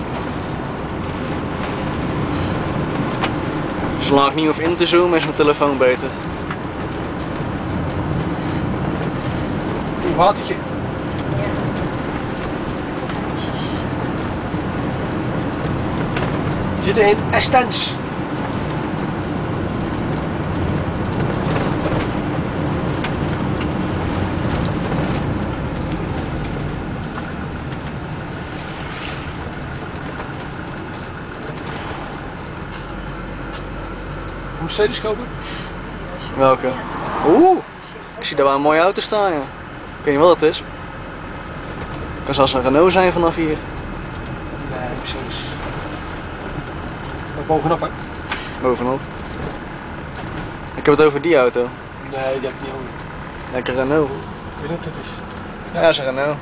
Zolang ik niet hoef in te zoomen is mijn telefoon beter. Een watertje. We zitten in Estens. Mercedes kopen? Welke? Oeh, ik zie daar wel een mooie auto staan, ja. Ik weet niet wat het is. Het kan zelfs een Renault zijn vanaf hier. Nee, Mercedes. Maar bovenop hè? Bovenop. Ik heb het over die auto. Nee, die heb ik niet over. Lekker Renault. Ik weet niet wat het is. Ja, dat is een Renault.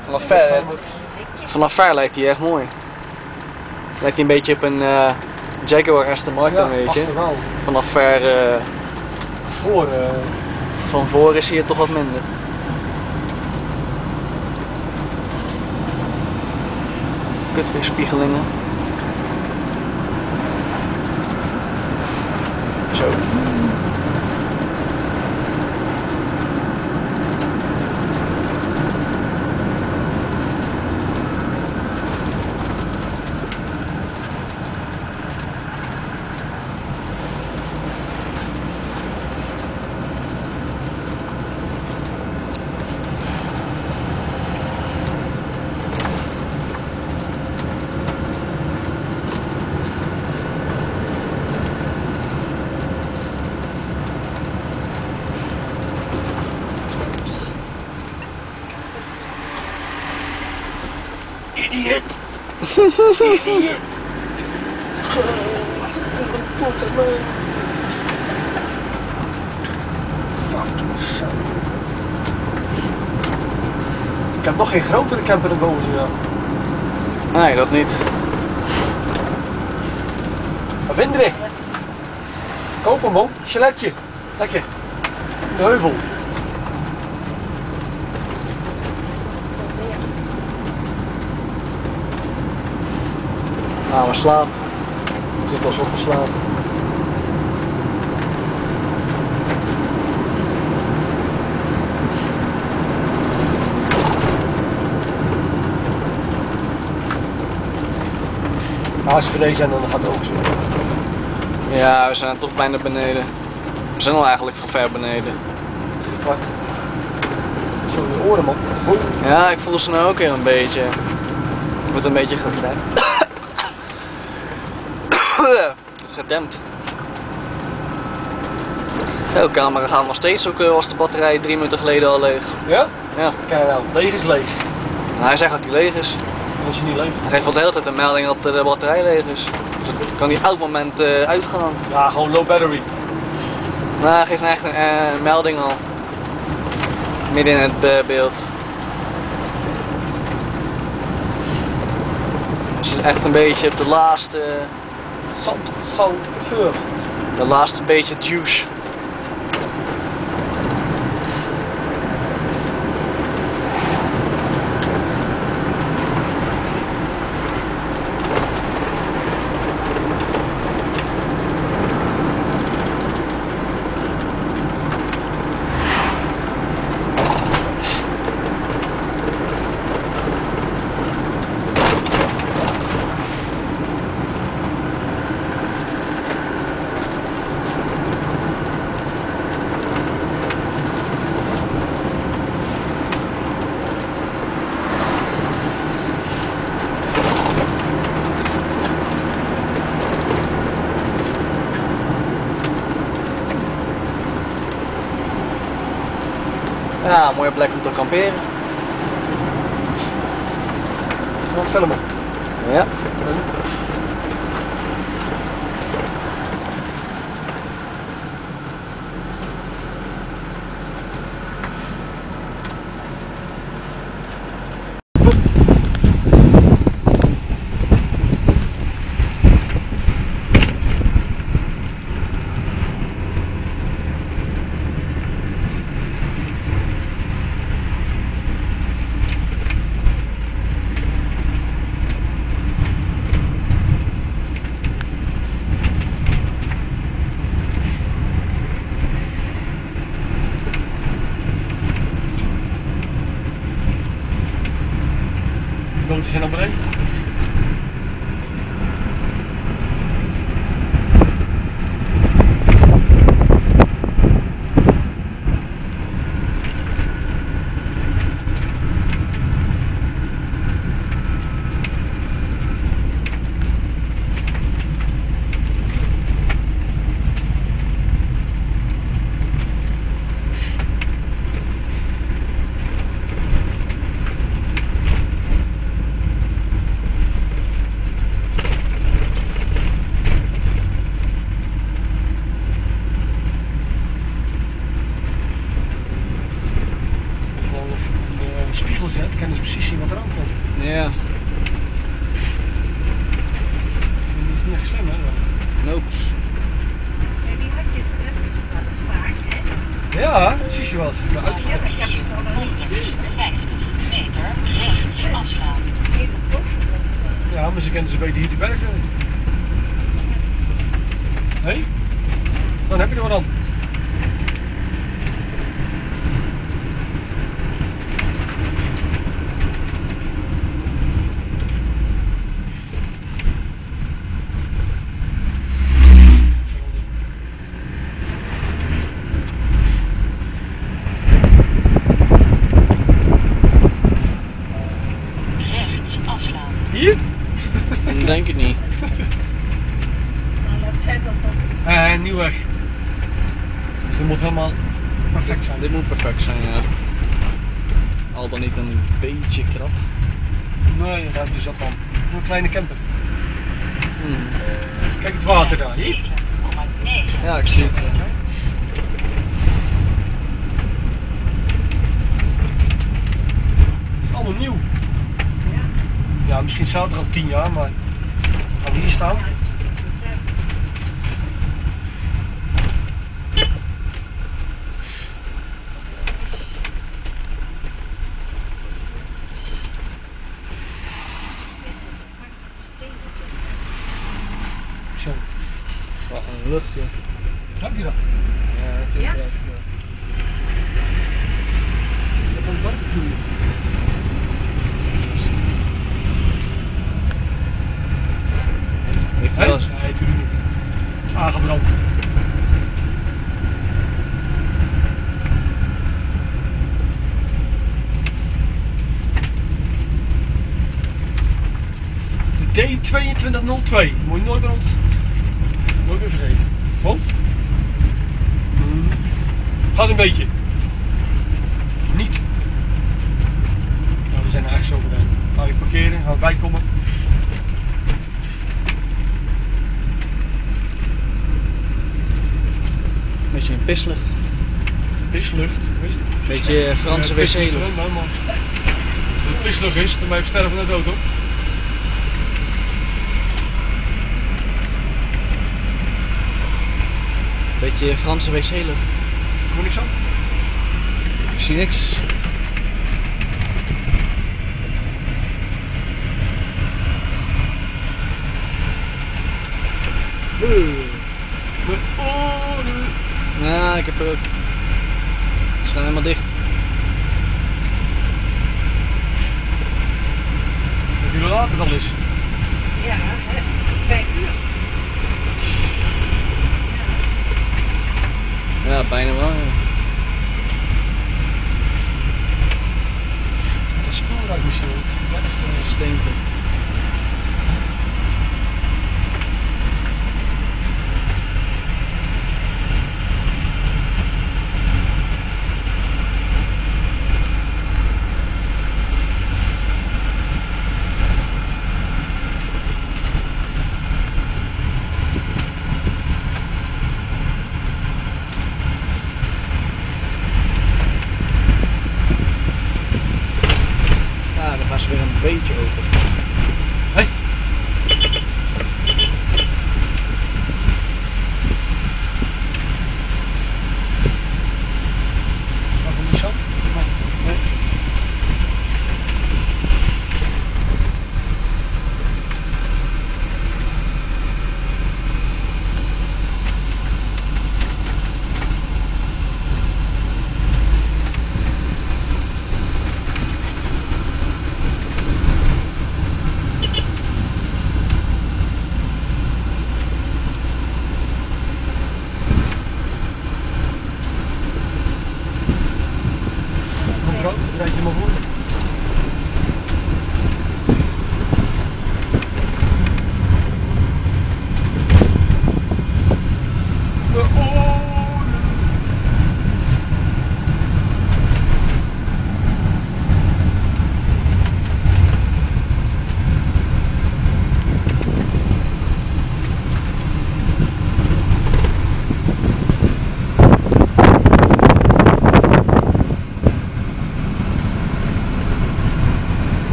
Vanaf ver lijkt hij echt mooi. Lijkt hij een beetje op een Jaguar Aston Martin, Ja, weet je. achterwel. Vanaf ver. Voor. Van voor is hier toch wat minder. Kutweerspiegelingen. Zo. Idiot! Idiot! Fucking zo. Ik heb nog geen grotere camper dan boven zo. Nee, dat niet. Wat vind je? Koop hem man, chaletje. Lekker. De heuvel. Nou, we slapen. We zitten alsof we slapen. Als we beneden zijn, dan gaat het ook zo. Ja, we zijn toch bijna beneden. We zijn al eigenlijk van ver beneden. Wat? Zo in je oren man. Boem. Ja, ik voel ze nou ook weer een beetje. Ik word een beetje gedempt. Ja, de camera gaat nog steeds, ook was de batterij 3 minuten geleden al leeg. Ja? Ja. Kijk nou, leeg is leeg. En hij zegt dat hij leeg is. En als je niet leeg. Hij geeft wel de hele tijd een melding dat de batterij leeg is. Dus dan kan hij elk moment uitgaan. Ja, gewoon low battery. Nou, hij geeft echt een melding al. Midden in het beeld. Dus het is echt een beetje op de laatste... Salveur. De laatste beetje juice. Ja, mooie plek om te kamperen. Gewoon filmen. Ja. boten zijn naar beneden. Spiegel zet, kan je precies zien wat er aankomt. Ja. Dat is niet echt slim, hè? Nope. En die had je dat is vaak, hè? Ja, dat zie je wel eens. Maar uit... Ja, maar ik heb ze nog nooit gezien. 50 meter rechts afslaan. Hele tof. Ja, maar ze kennen ze beter hier die berg. Hé? Dan heb je er wat aan. Hier? Denk ik niet. Nou, dat zijn dat dan. Nieuwweg. Dus dat moet helemaal perfect zijn. Dit moet perfect zijn, ja. Al dan niet een beetje krap. Nee, dat is dat dan. Een kleine camper. Hmm. Kijk het water daar, hier. 7,9. Ja, ik zie het. Ja. Allemaal nieuw. Ja, misschien staat er al 10 jaar, maar gaan we hier staan. Zo, Wat een luchtje. heb je dat? Ja, natuurlijk. Ja? Ja. Dat komt barbecue. Heeft Hé? hij wel eens... Nee, natuurlijk niet. Het is aangebrand. De D2202. Moet je nooit meer nooit meer vergeten. Kom. Gaat een beetje. Niet. Nou, we zijn er echt zo gedaan. Ga je parkeren, gaan we bijkomen. Beetje een pislucht. Pislucht, weet je? Beetje Franse wc-lucht. Nou, man. Als het pislucht is, dan ben je sterven naar dood, hoor. Beetje Franse wc-lucht. Ik hoor niks aan. Ik zie niks. Met oren. Ja, ik heb er ook. Ze gaan helemaal dicht. Dat hoe laat het al is. Ja, hè? 5 uur. Ja, bijna wel. Ja. Dat is spoorrijk misschien. Steenten. Ja, dan gaan ze weer een beetje open. Hé. Mag ik niet zo? Nee.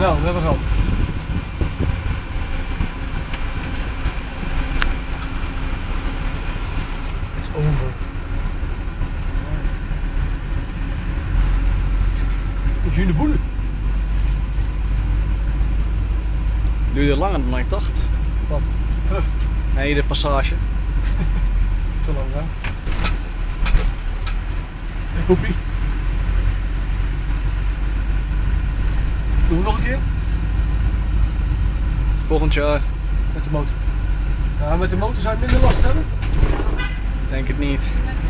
Nou, we hebben gehad. It's over. Is de boel? Duurde langer dan ik dacht. Wat? Terug. Nee, de passage. Te lang, hè? Hoepie. Doen we nog een keer? Volgend jaar. Met de motor. Ja, met de motor zou je minder last hebben. Denk het niet.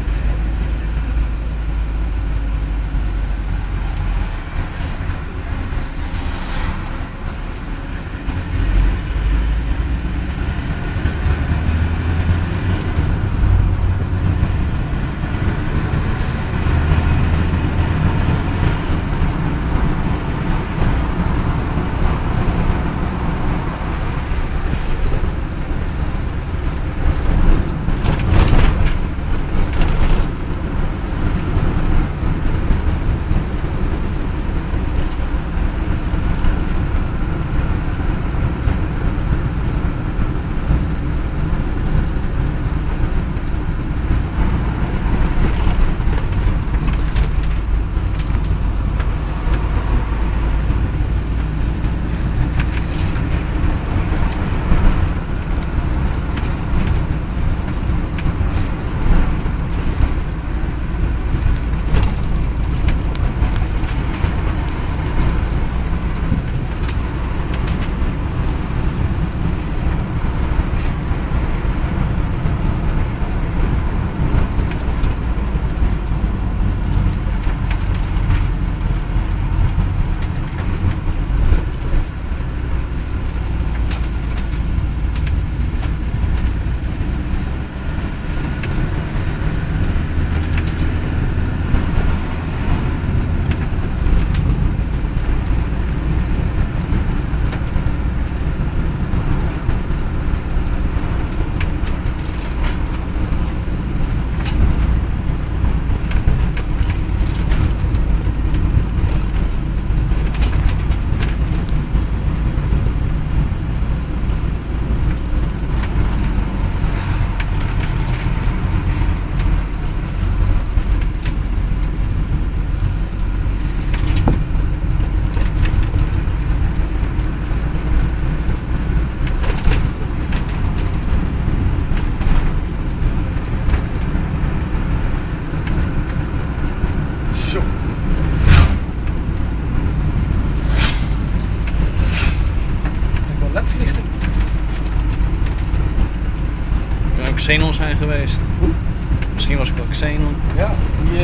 Xenon zijn geweest. Hoe? Misschien was ik wel Xenon. Ja, die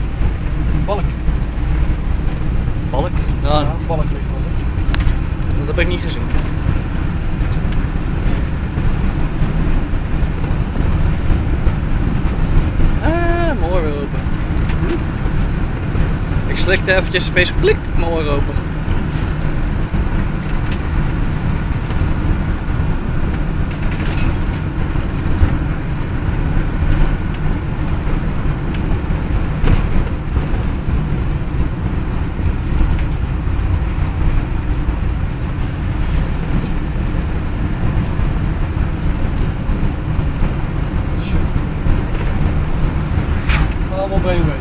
balk. Balk? Ja, balklicht was het. Dat heb ik niet gezien. Ah, mijn oor weer open. Ik slikte eventjes space klik, mijn oor open. Allemaal BMW.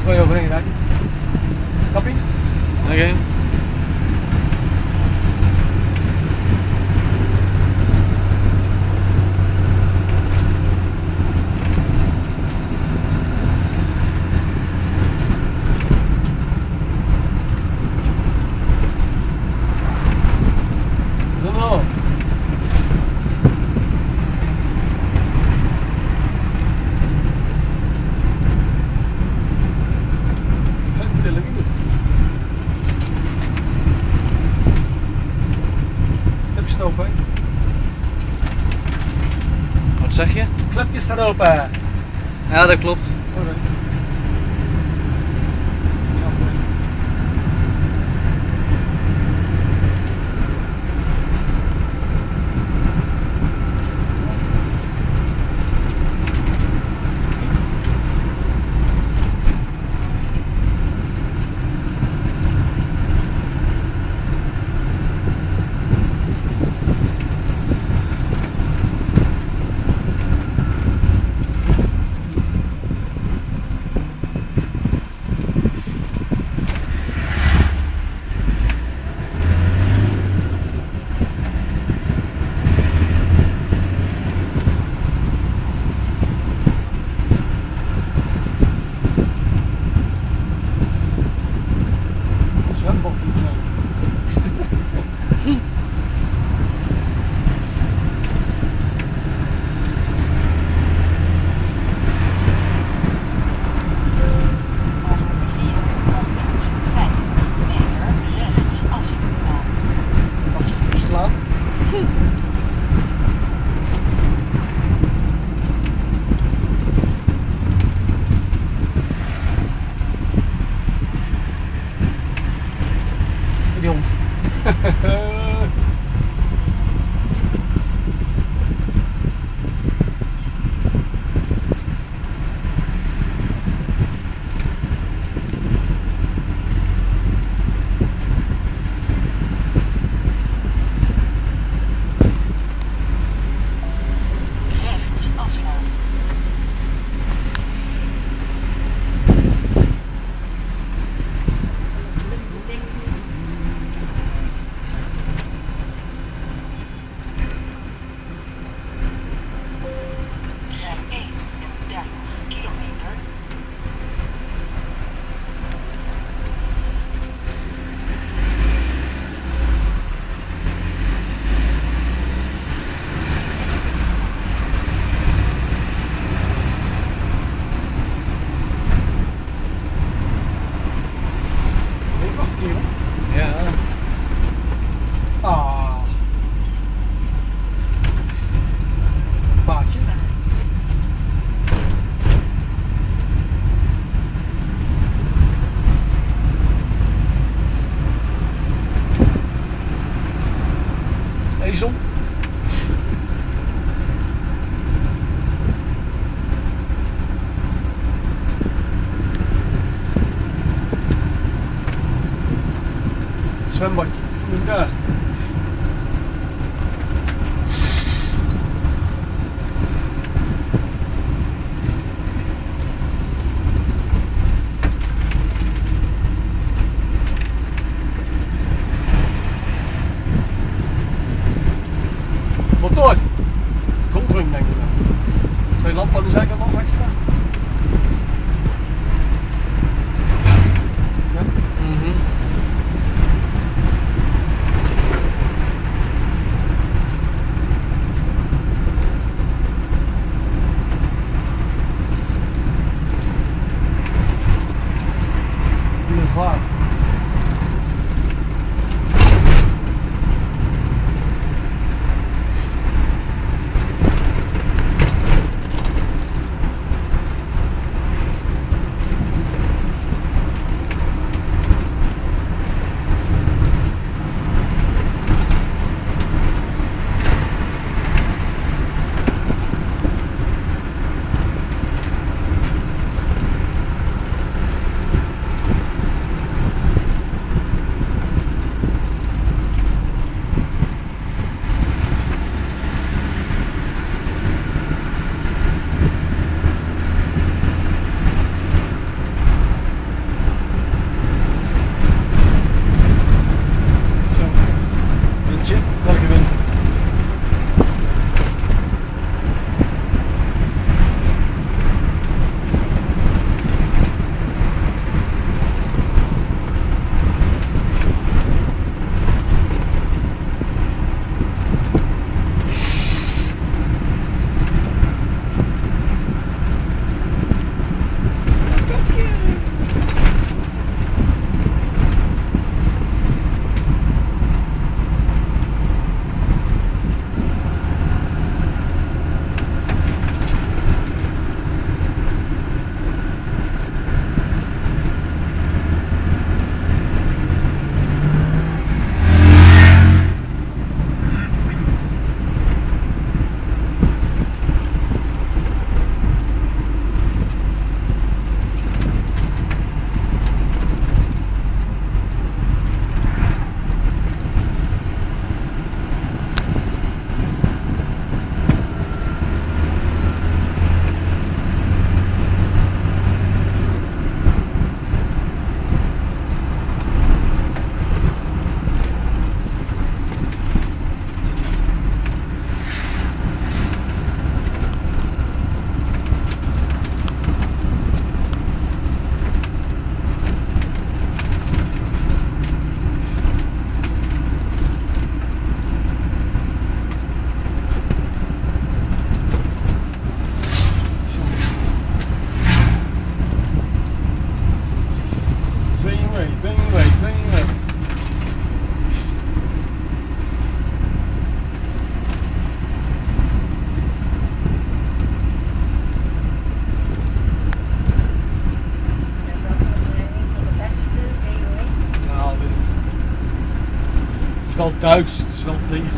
2 overheen rijden. Kappie? Oké. Wat zeg je? Klepjes staan open. Ja, dat klopt. Oh, nee. Die hond. Ja. Ah. Paardje. Ezel. Zwembadje. Moet daar. Motor. Goldwing denk ik wel. 2 lampen aan de zijkant nog extra. Ja. Vaar. Duits, het is wel degelijk.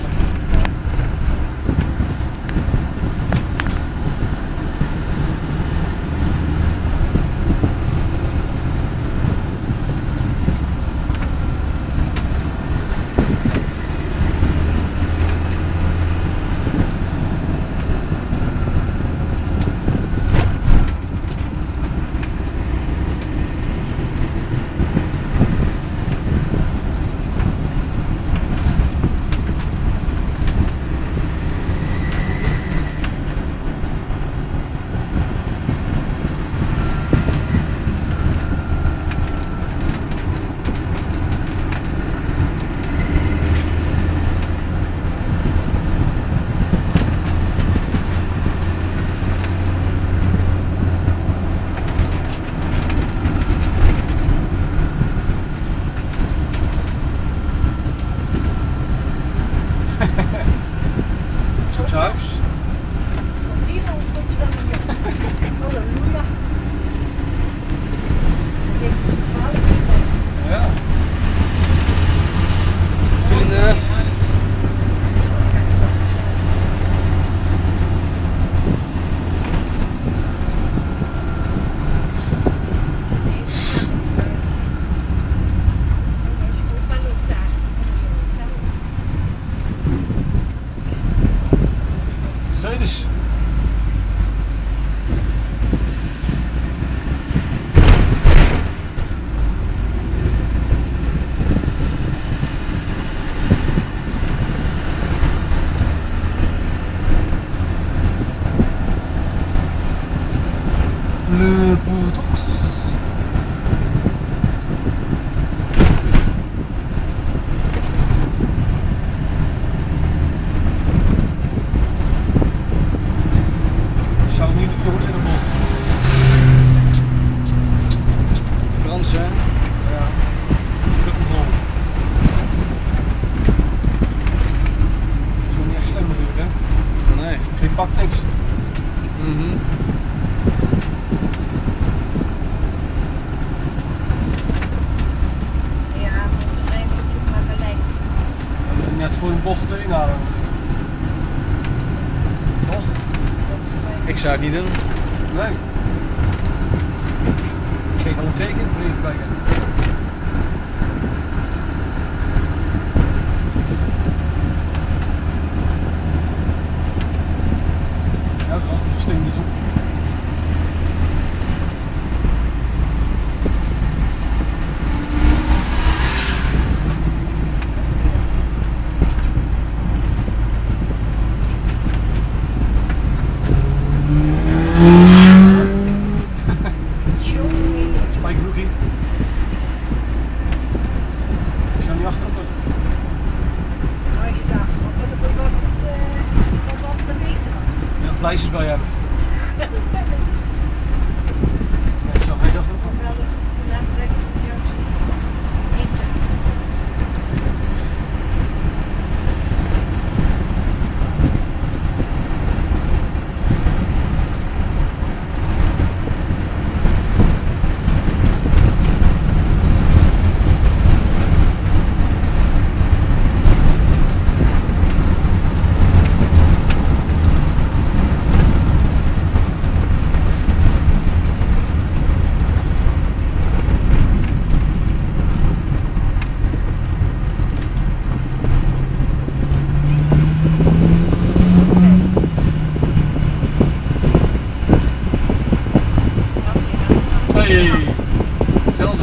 Huis. Halleluja. Ja. Vrienden. Mercedes. Le Botox. Zou niet doen, jongens, in de bot. Frans, hè? Ja. Druk hem vol. Zo niet echt slim natuurlijk, hè? Nee. Geen pak niks. Mhm. Ja, moet er even maar gelijk. Net voor een bocht inhalen. Toch? Ik zou het niet doen. Nee. Ik geef al een teken, moet je even kijken. Ja, dat was een slim dus op. Spijkerbroekie. Ik zou niet achterop. Als je daar wat op de linkerkant. Ja, pleisters bij hebben. Ja, ik zou geen achterop. Wel het gevoel hebben dat je juist inderdaad. Hey, hetzelfde.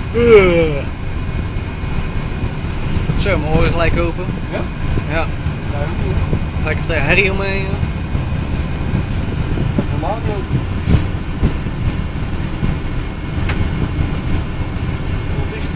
Zo, mijn oren gelijk open. Ja? Ja. Ga ik op de herrie omheen? Dat is normaal niet open. Wat is het?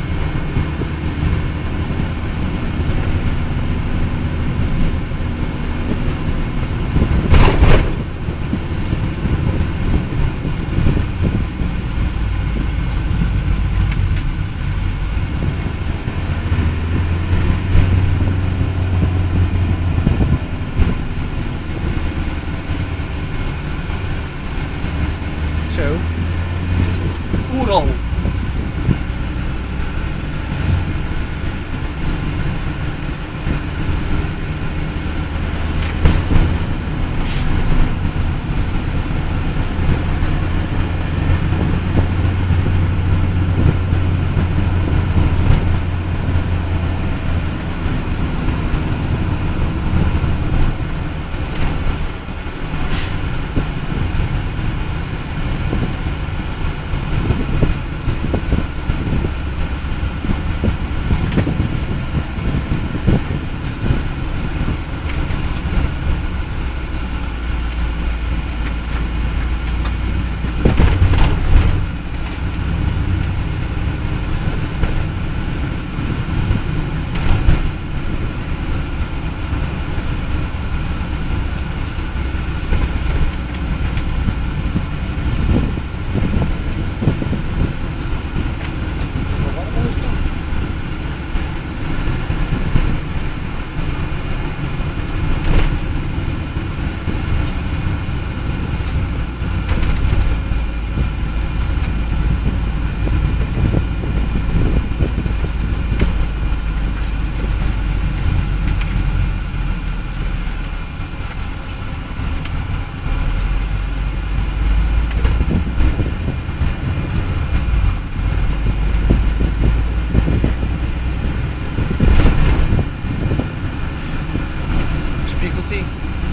Zo. Oeral. Spiegeltje.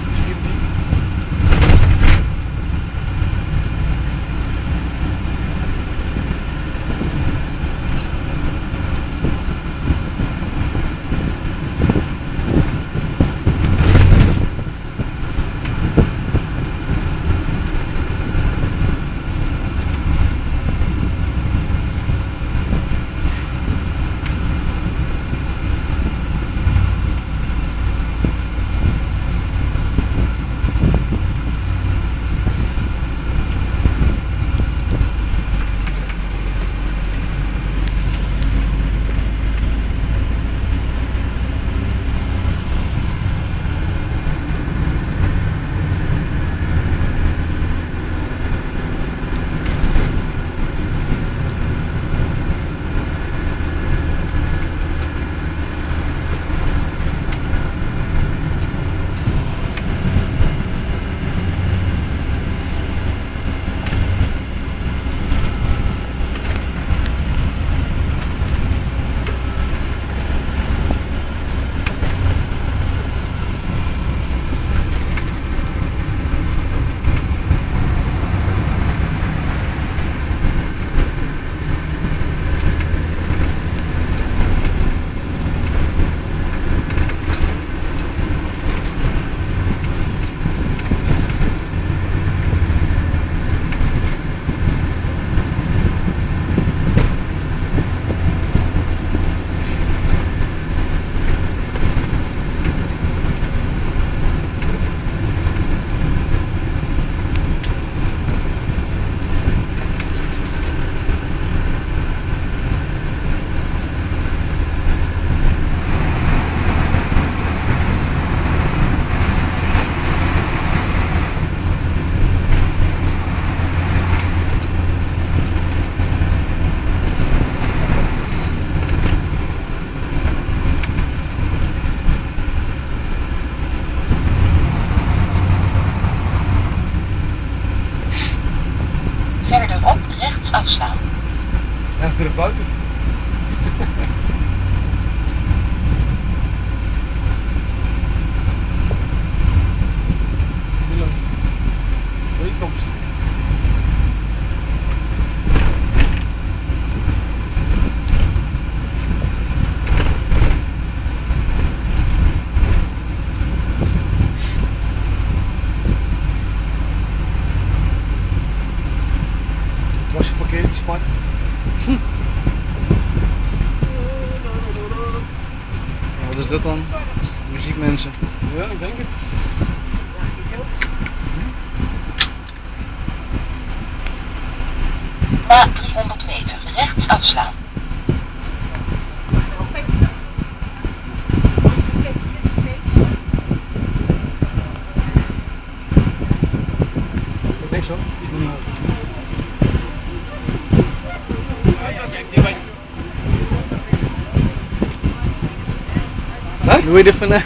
Verderop rechts afslaan. Even naar buiten. Hier komt ze. Het was geparkeerd, die spart. Wat is dit dan? Muziekmensen. Ja, ik denk het. Na 300 meter rechts afslaan. Niks hoor. Huh? Doe je dit van?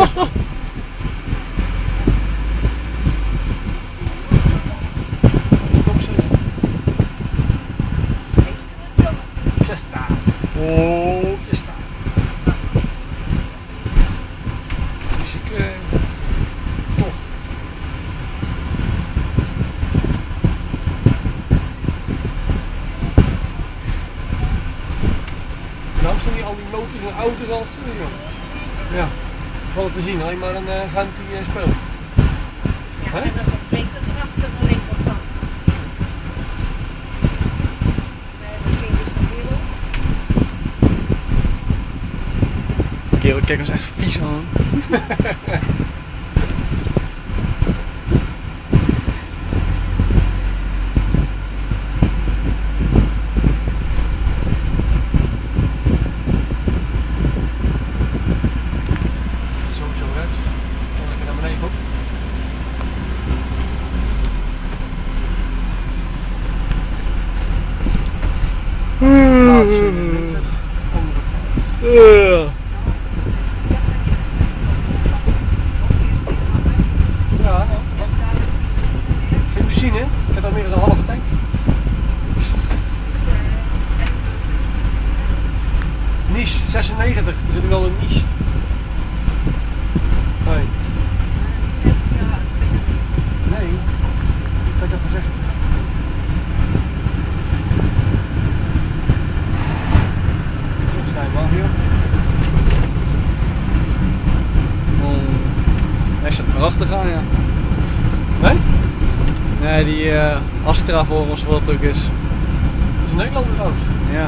Oh, fiesta. Dus ik toch. Nou staan hier al die motors en auto's al stil, joh. Ja, valt te zien, alleen maar een vent die speelt. Ja, en dat betekent dat erachter de linkerkant. We hebben geen discussie. Kerel, kijk ons echt vies aan. Sowieso rechts. Dan ga ik naar beneden op. Ja, geen benzine, ik heb al meer dan een halve tank. Niche 96, we zitten wel een niche. Nee. Nee, ik heb dat gezegd. Zo, sta je wel hier. Hij zit erachter gaan, ja. Nee? Nee, die Astra voor ons, wat het ook is. Dat is een Nederlander trouwens. Ja.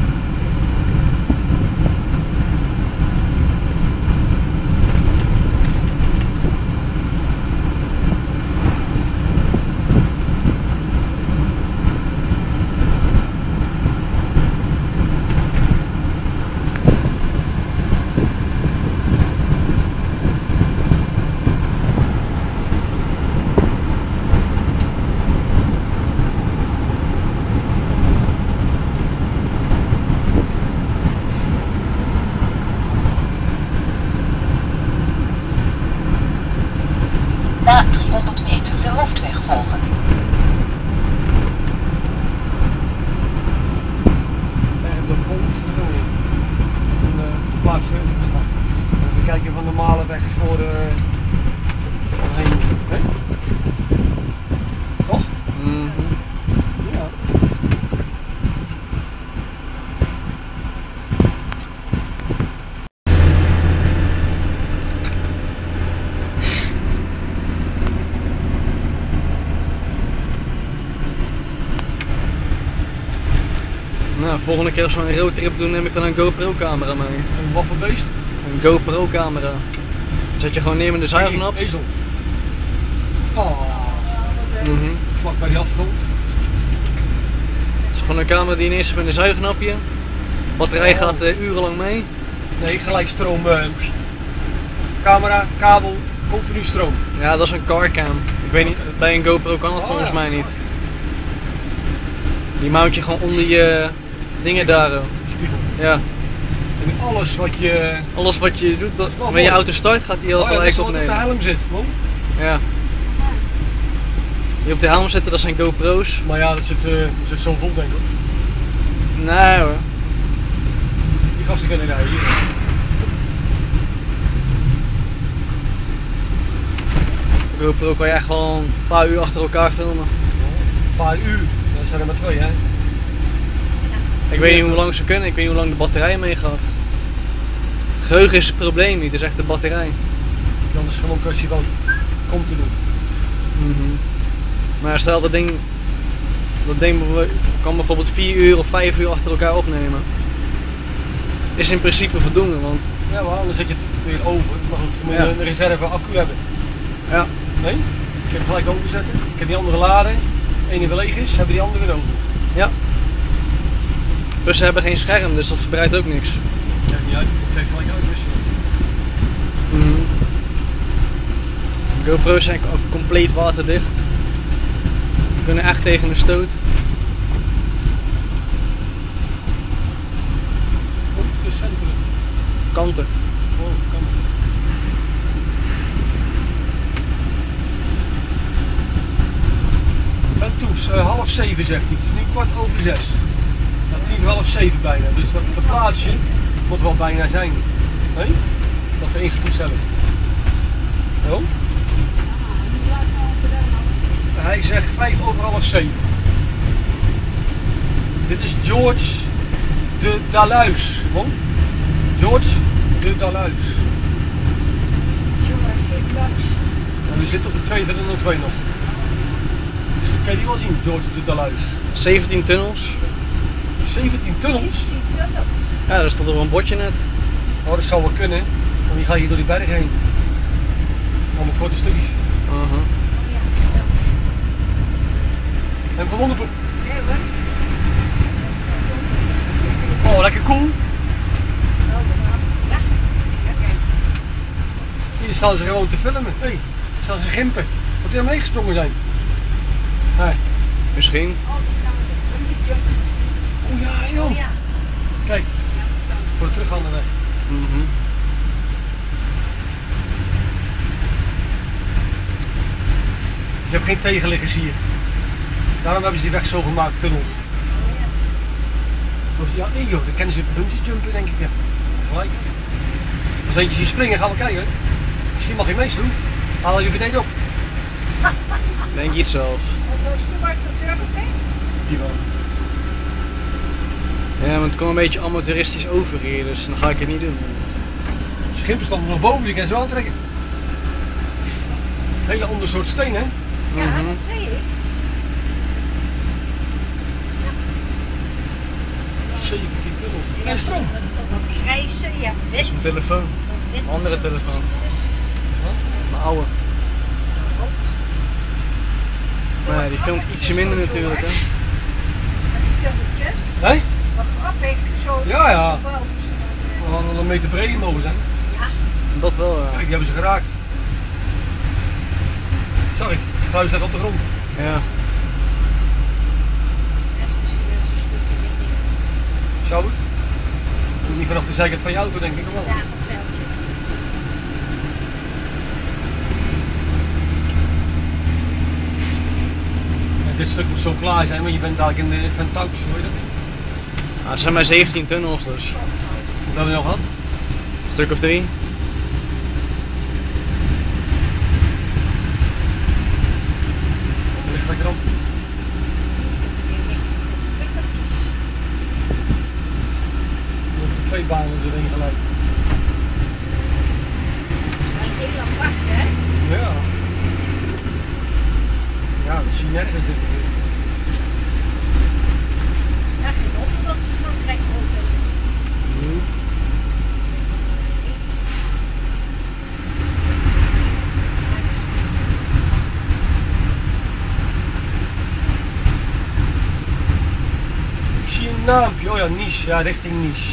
Na 300 meter de hoofdweg volgen. En de pont, dat doen we. Een plaats staat. Even kijken van de normale weg voor heen. Hè? Toch? Ja. Nou, volgende keer als we een roadtrip doen, neem ik dan een GoPro camera mee. En wat voor beest? Een GoPro camera. Dan zet je gewoon neer met de zuignap. Ezel. Oh, vlak bij die afgrond. Het is gewoon een camera die ineens met een zuignapje. Batterij gaat urenlang mee. Nee, gelijk stroom. Camera, kabel, continu stroom. Ja, dat is een carcam. Ik weet niet, bij een GoPro kan dat volgens mij niet. Die mount je gewoon onder je dingen daar. Spiegel. Ja. En alles wat je doet, wel wanneer je mooi. auto start gaat die al gelijk wat op de opnemen. helm zit, man. Ja. Die op de helm zitten, dat zijn GoPro's. Maar ja, dat zit zo vol, denk ik. Nee hoor. Die gasten kunnen rijden hier. GoPro kan je echt gewoon een paar uur achter elkaar filmen. Een paar uur, dat zijn er maar twee, hè? Ik weet niet hoe lang ze kunnen, ik weet niet hoe lang de batterij meegaat. Geheugen is het probleem niet, het is echt de batterij. Dan is het gewoon een kwestie van continu. Maar stel dat ding Dat ding kan bijvoorbeeld 4 uur of 5 uur achter elkaar opnemen. Is in principe voldoende, want... Ja, maar anders zet je het weer over. Maar goed, dan moet je een reserve accu hebben. Ja. Nee? Ik heb hem gelijk overzetten. Ik heb die andere laden. Eén die weer leeg is, hebben die andere weer over. Ja. Plus ze hebben geen scherm, dus dat verbreidt ook niks. Kijk niet uit, ik kijk gelijk uitwisselen. GoPro's zijn ook compleet waterdicht. Kunnen echt tegen de stoot. Oh, het is centrum. Kanten. Oh, kanten. Ventoes, 6:30 zegt hij. Het is nu 6:15. Nou, 6:50 bijna. Dus dat plaatsje moet wel bijna zijn. Nee? Dat we ingetoetst hebben. Oh? Hij zegt 6:05. Dit is George de Daluis. Hoor? George de Daluis. En we zitten op de 2202 nog. Dus kan je die wel zien, George de Daluis. 17 tunnels. 17 tunnels? Ja, daar stond er wel een bordje net. Oh, dat zou wel kunnen. Want die gaat hier door die berg heen. Allemaal korte stukjes. En van Wonderpoel. Oh, lekker cool. Hier staan ze gewoon te filmen. Hé, staan ze gimpen. Wat die naar beneden gesprongen zijn. Hey. Misschien. Oh ja, joh. Kijk, voor de teruggaande weg. Ze hebben geen tegenliggers hier. Daarom hebben ze die weg zo gemaakt, tunnels. Zoals, ja, nee joh, dan kennen ze bungee jumpen denk ik. Ja. Gelijk. Als eentje ziet springen, gaan we kijken. Misschien mag je meedoen. Haal je beneden op. Denk je het zelf. Die wel. Ja, maar het komt een beetje amateuristisch over hier, dus dan ga ik het niet doen. Ze gimpen staan nog boven, die kan zo aantrekken. Een hele ander soort steen, hè? Ja, dat zie ik. 17 tunnels. En stroom. Dat grijze, ja, wit. Mijn telefoon. Wit. Andere telefoon. Mijn oude. Maar ja, die filmt ietsje minder natuurlijk, hè. Tunneltjes. Hé? Wat grappig, zo. Ja, ja. gebouwd. We hadden al een meter breed mogen zijn. Dat wel, ja. Kijk, die hebben ze geraakt. Sorry, het sluis staat op de grond. Ja. Zou het? Niet vanaf de zijkant van je auto denk ik nog wel. Daar een veldje. Ja, dit stuk moet zo klaar zijn, want je bent dadelijk in de Ventaux, hoor je dat niet? Nou, het zijn maar 17 tunnels dus. Wat hebben we nog gehad? Een stuk of 3. Ligt lekker op. Er worden 2 banen doorheen geleid. Heel apart, hè? Ja. Ja, dat zie je nergens dit keer. Ja, geen wonder dat ze Frankrijk over. Ik zie een naampje, oh ja, Nice, ja, richting Nice.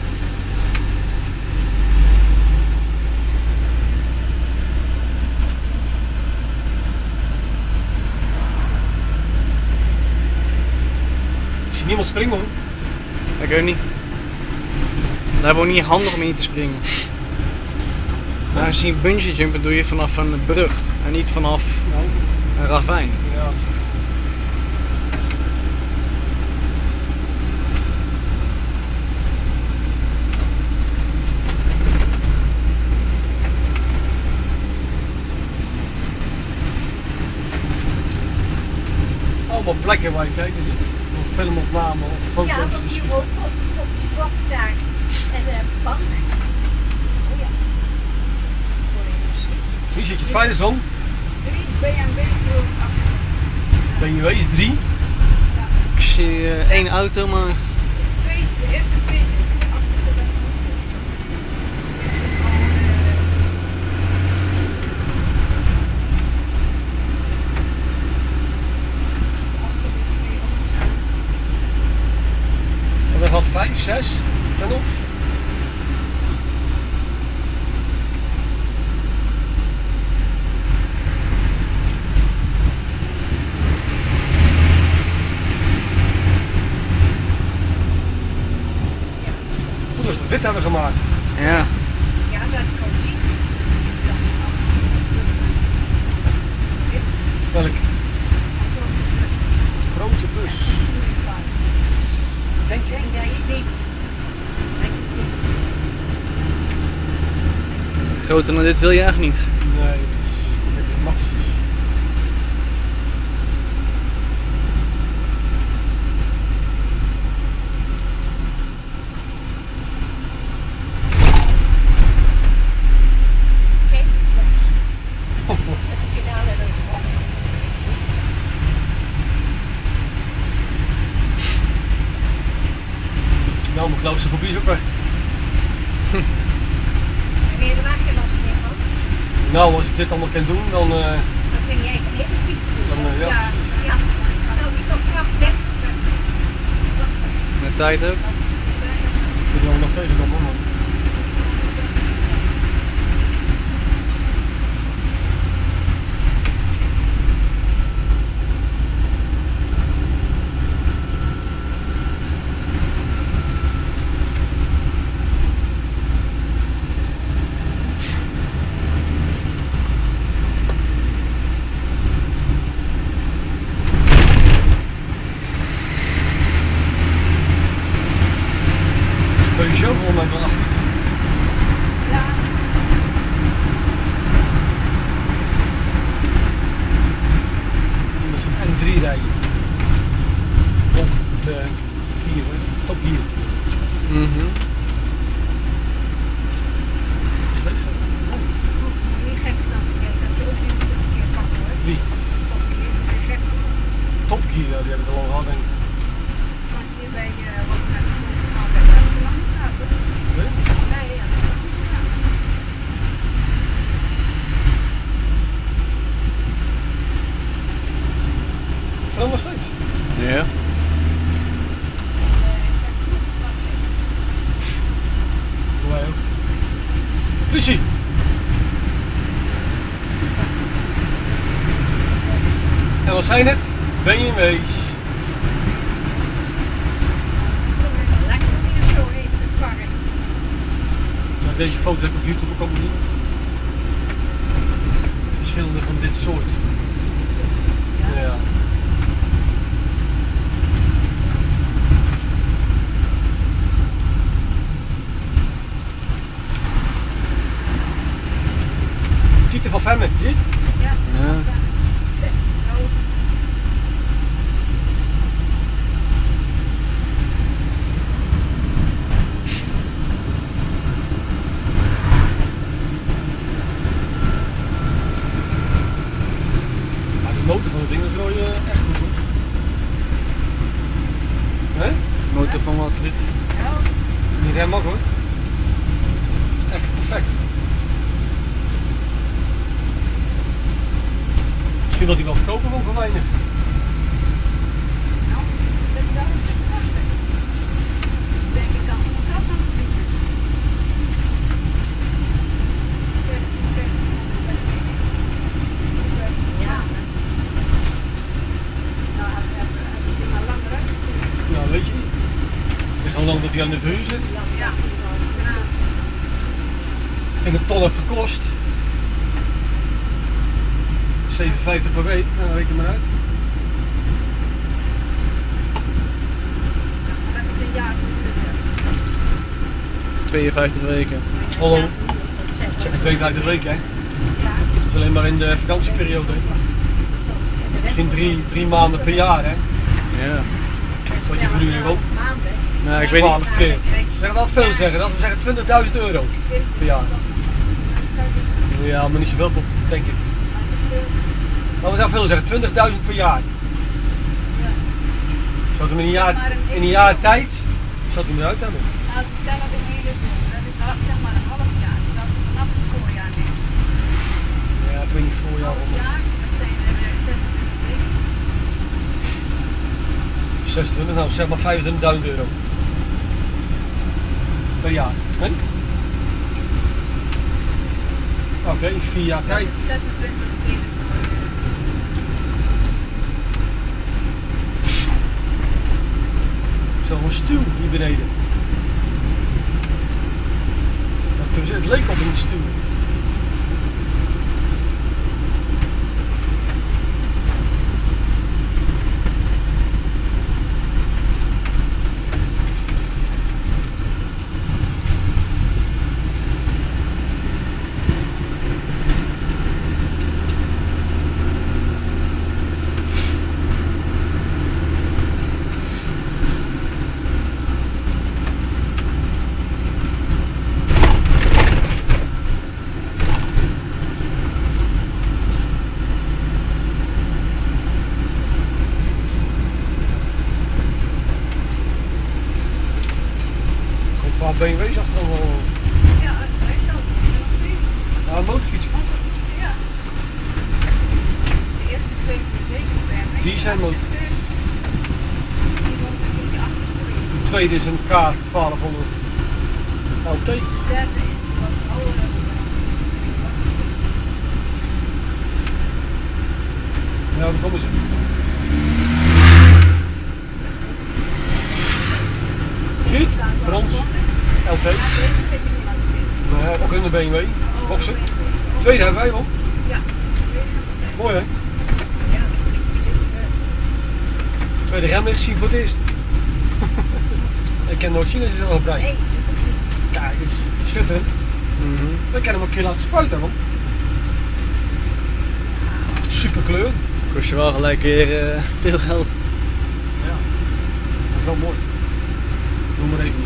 Ik zie niemand springen hoor. Ik ook niet. Daar hebben we ook niet handig om in te springen. Maar als je bungee jumpen doe je vanaf een brug en niet vanaf een ravijn. Ja. Allemaal plekken waar je kijkt, is het? Voor filmopname of foto's Ja, te want schieten. hier op die blok daar. En de bank. Oh ja. Wie zit je het veiligst om? 3 BMW's door 8. BMW's 3. Ja. straks één auto, maar... De eerste twee zitten, de achterste bij de We hebben gehad 5, 6 tunnels. Goed als we het wit hebben gemaakt. Ja. Ja, dat kan zien. Welk? Grote bus. Denk je? Ja, je niet. Groter dan dit wil je eigenlijk niet. Nee, dit is maxisch. Kijk, zet de finale erop. Nou, mijn claustrofobie is ook weg. Heb je er waar geen last meer van? Nou, als ik dit allemaal kan doen, dan... Dan vind jij een hele piep. Ja, Ja, precies. ja. Nou, dus toch krachtig. Met tijd ook. Ik wil nog tegenkomen, man. Peugeot voor mij wel achter staan. Ja. Met zo'n N3 rijden. Op de Kier, Top Gear. Mhm. Is leuk zo. Niet gek staan te kijken, als ze ook niet een keer pakken hoor. Wie? Top hier, dat is gek. Top Gear, ja, die hebben ik al gehad, denk ik. Maar hier bij wat we net gehad hebben, hebben ze nog niet gehad hoor. Nee? Nee, ja, dat is nog niet gedaan. Veel nog steeds. Ja. Voor mij ook. Lucie! En wat zijn het? BMW's. Lekker om hier zo heen te karren. Nou, deze foto heb ik op YouTube ook al gezien. Verschillende van dit soort. Ja. Titel van Femme, dit? Ja. Ja. Nou, Maar de motor van het ding is wel echt goed hoor. Hè? Motor van wat? Dit. nou, Die rem ook hoor. Echt perfect. Misschien wil hij wel verkopen gewoon voor weinig. nou, dat is wel een stuk krachtig. Denk ik kan het geld aan verdienen. Ja. Nou, heb je maar langer uitgekomen. Nou weet je niet. Het is al lang dat hij aan de verhuur zit. Ja, inderdaad. En een ton heb gekost. 57 per week, nou dan reken maar uit. Dat heb ik een jaar verhuurd. 52 weken. Hallo. Zeg 52 weken hè. Ja. Dat is alleen maar in de vakantieperiode. Misschien drie maanden per jaar hè. Ja. Wat je verhuur ook. Nou, ik weet niet. 12 keer. Zeg dat veel zeggen, dat we zeggen 20.000 euro per jaar. Ja, maar niet zoveel denk ik. Maar we gaan veel zeggen, 20.000 per jaar. Zo Zou hem in een jaar tijd zou hem eruit hebben. Nou, vertel dat een hele zon. Dat is zeg maar een half jaar. Dat is vanaf het voorjaar neemt. Ja, ik weet niet voorjaar of Ja, dat zijn er 26 weken. 26, nou zeg maar €25.000 per jaar. Nee? Oké, 4 jaar tijd. 26 weken. Zo'n stuw hier beneden. Het leek op een stuw. BMW's achterom wel. Ja, het rijdt ook. Ja, een motorfiets. Ja. De eerste twee zijn zeker BMW. Die zijn motor. Die motor die achterste ring. De tweede is een K1200 LT. De derde is wat ouder. Ja, daar komen ze. Zie je het? Frans. LT. Nee, ook in de BMW. Boxen. Tweede hebben wij wel. Ja. Mooi hè? Ja. Tweede remlicht zien voor het eerst. Ik kan nooit zien dat je er al op rijdt. Nee, Kijk eens, schitterend. Dan kan hem een keer laten spuiten man. Super kleur. Kost je wel gelijk weer veel geld. Ja, dat is wel mooi. Doe maar even niet.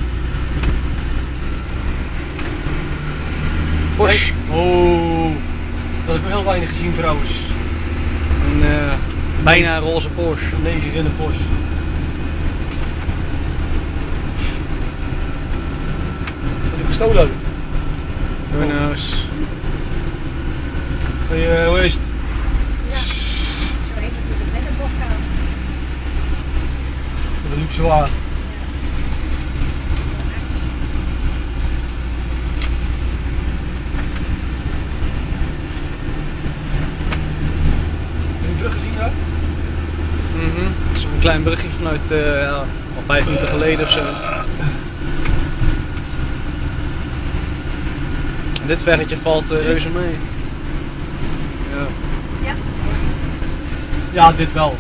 Porsche. Oh, dat heb ik heel weinig gezien trouwens. Een bijna roze Porsche. Een 9 in een Porsche. Wat heb gestolen hebben? Who knows. Hey, hoe is het? ja. Zo heet natuurlijk net een bochthout. De luxe waar. Heb je de brug gezien daar? Dat is een klein brugje vanuit ja, al 5 minuten geleden of zo. En dit veggetje valt reuze mee. Ja. Ja. Ja, dit wel.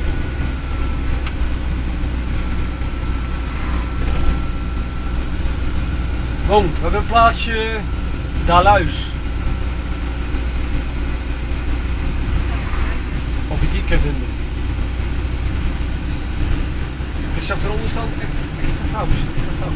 Boom, we hebben een plaatsje Daluis. Of je die kan vinden. Ik zag eronder staan extra fout, extra fout.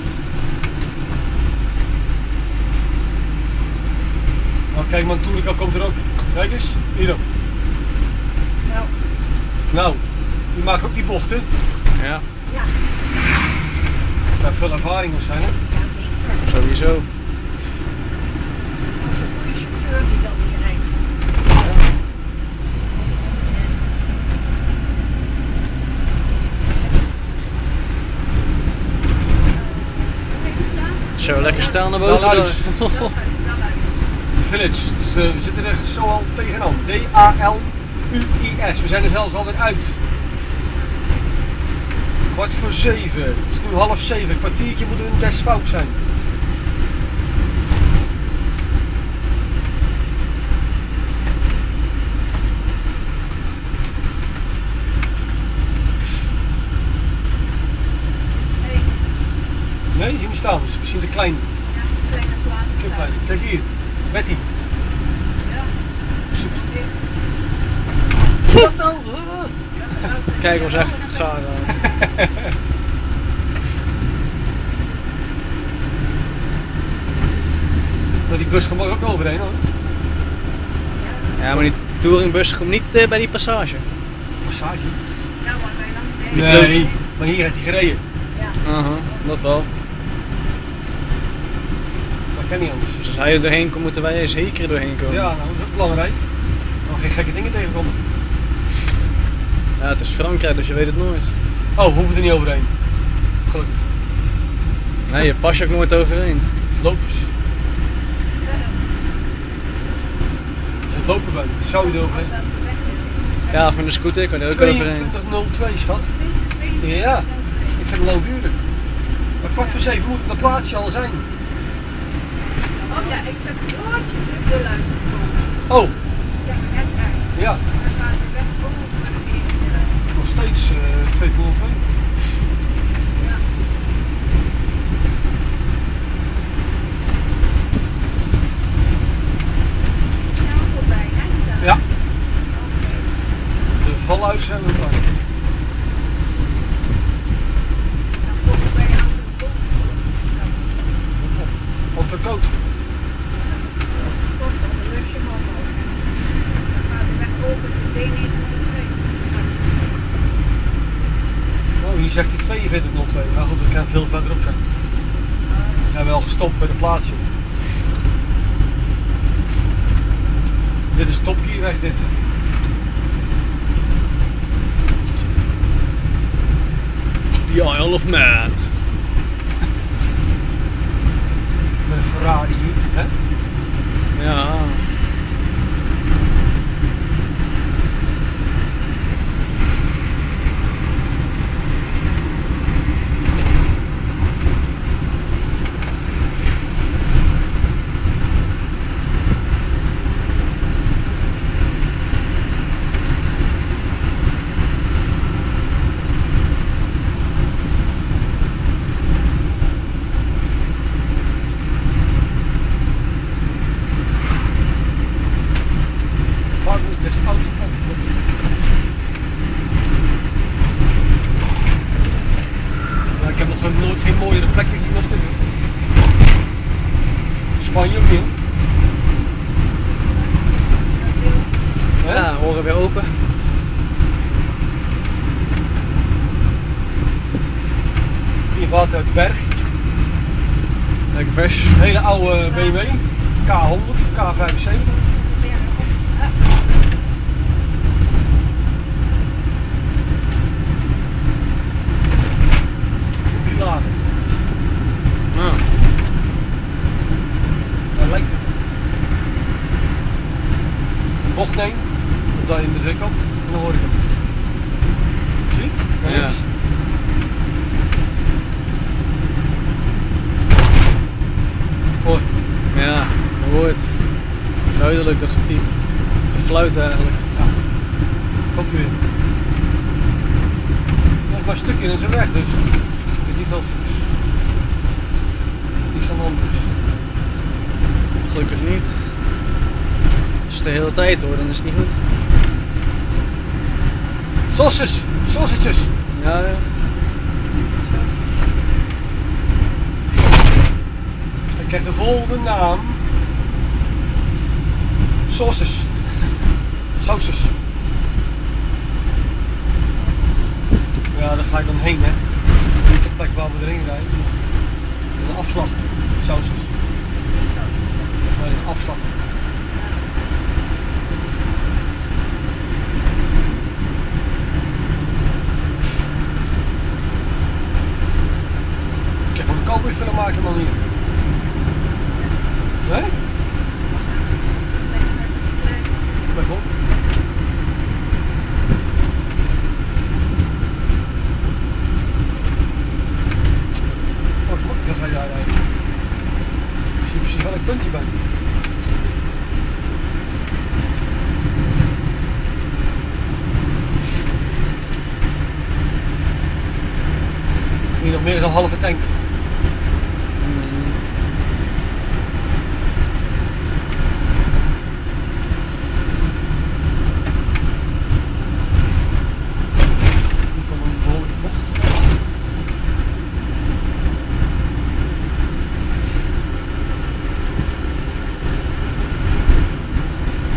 Nou kijk, mijn Tourica komt er ook. Kijk eens, hierop. Nou. Nou, u maakt ook die bochten. Ja, Ja. Je hebt veel ervaring waarschijnlijk. Ja, zeker. sowieso. Dat is een goede chauffeur die dan hier rijdt. Zo, lekker stijl naar boven. Daluis. door. Village, dus we zitten er zo al tegenaan. D-A-L-U-I-S. We zijn er zelfs alweer uit. 6:15. Het is nu 6:30. Een kwartiertje moeten we in Desfout zijn. Nee, zie je staan. Dat is misschien te klein. Ja, een kleine plaats. Te klein. Kijk hier, Betty. Ja. Wat nou? Kijk, ons echt gaar. Maar die bus komt er ook overheen hoor. Ja, maar die touringbus komt niet bij die passage. Massage. Ja, maar wij langs de Nee, maar hier heeft hij gereden. Dat wel. Dat kan niet anders. Dus als hij er doorheen komt, moeten wij er zeker doorheen komen. Ja, nou, dat is ook belangrijk. Dan geen gekke dingen tegenkomen. Ja, het is Frankrijk, dus je weet het nooit. Oh, hoeven er niet overheen. Gelukkig. Nee, je pas je ook nooit overheen. Lopers. Is het lopen bij? Zou je er overheen? Ja, of met een scooter kan je er ook overheen. 22.02 schat. Ja, ik vind het lang duren. Maar 6:15 moet op dat plaatsje al zijn. Oh ja, ik heb het woordje te luisteren. Oh, Zeg maar net uit. ja. Dan gaat de weg over in. Nog steeds 202. Ja. We zijn al voorbij, hè? Ja. Oké. De valluis zijn we bij. Dan komen wij aan de volgende. Want de koot. Komt op een lusje omhoog. Dan gaat de weg over de D902. Oh, hier zegt hij 4202. Nou goed, dat kan veel verderop zijn. We zijn wel gestopt bij de plaatsje. Dit is Topkierweg dit. The Isle of Man. Met een Ferrari hier, hè? Ja. Partners des Auto. Ja, ik heb nog nooit geen mooiere plek gezien als dit. Spanje ook niet. Hè? Ja, oren weer open. Hier valt uit de berg. Lekker vers. Een hele oude BMW. K100 of K75. Die lager. Ja. Daar lijkt het. Een bocht neem, omdat je in de druk komt, en dan hoor ik hem. Zie je het? Naar Ja. links. Hoor. Ja, je hoort. Duidelijk dat gepiep. Gefluit eigenlijk. Ja. Komt u weer. Nog maar een stukje in zijn weg dus. Het is niet veel soes. Het is niks aan de hand dus. Gelukkig niet. Als het de hele tijd hoor, dan is het niet goed. Sausages! Sausages! Ja, ja. Hij krijgt de volgende naam. Sausages. Sausages. Ja, daar ga ik dan heen hè. Niet de plek waar we erin rijden. Dat is een afslag. Sausages. Dat is een afslag. Ik heb een cowboyfilm maken man hier. Nee? Bijvoorbeeld. Oh, gelukkig als hij daar rijdt. Ik zie precies welk punt je bent. Hier nog meer dan een halve tank. Hier komt een behoorlijke bocht.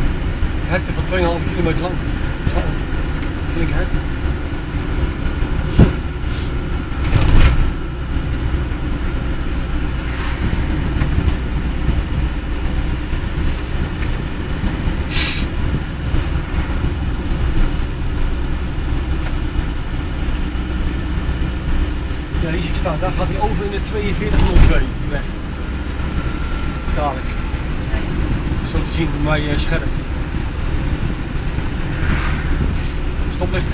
Herten van 2,5 kilometer lang. Dat is wel een flinke herten. Nee, zie ik staan. Daar gaat hij over in de 4202 weg. Dadelijk. Zo te zien bij mij scherp. Stoplichten.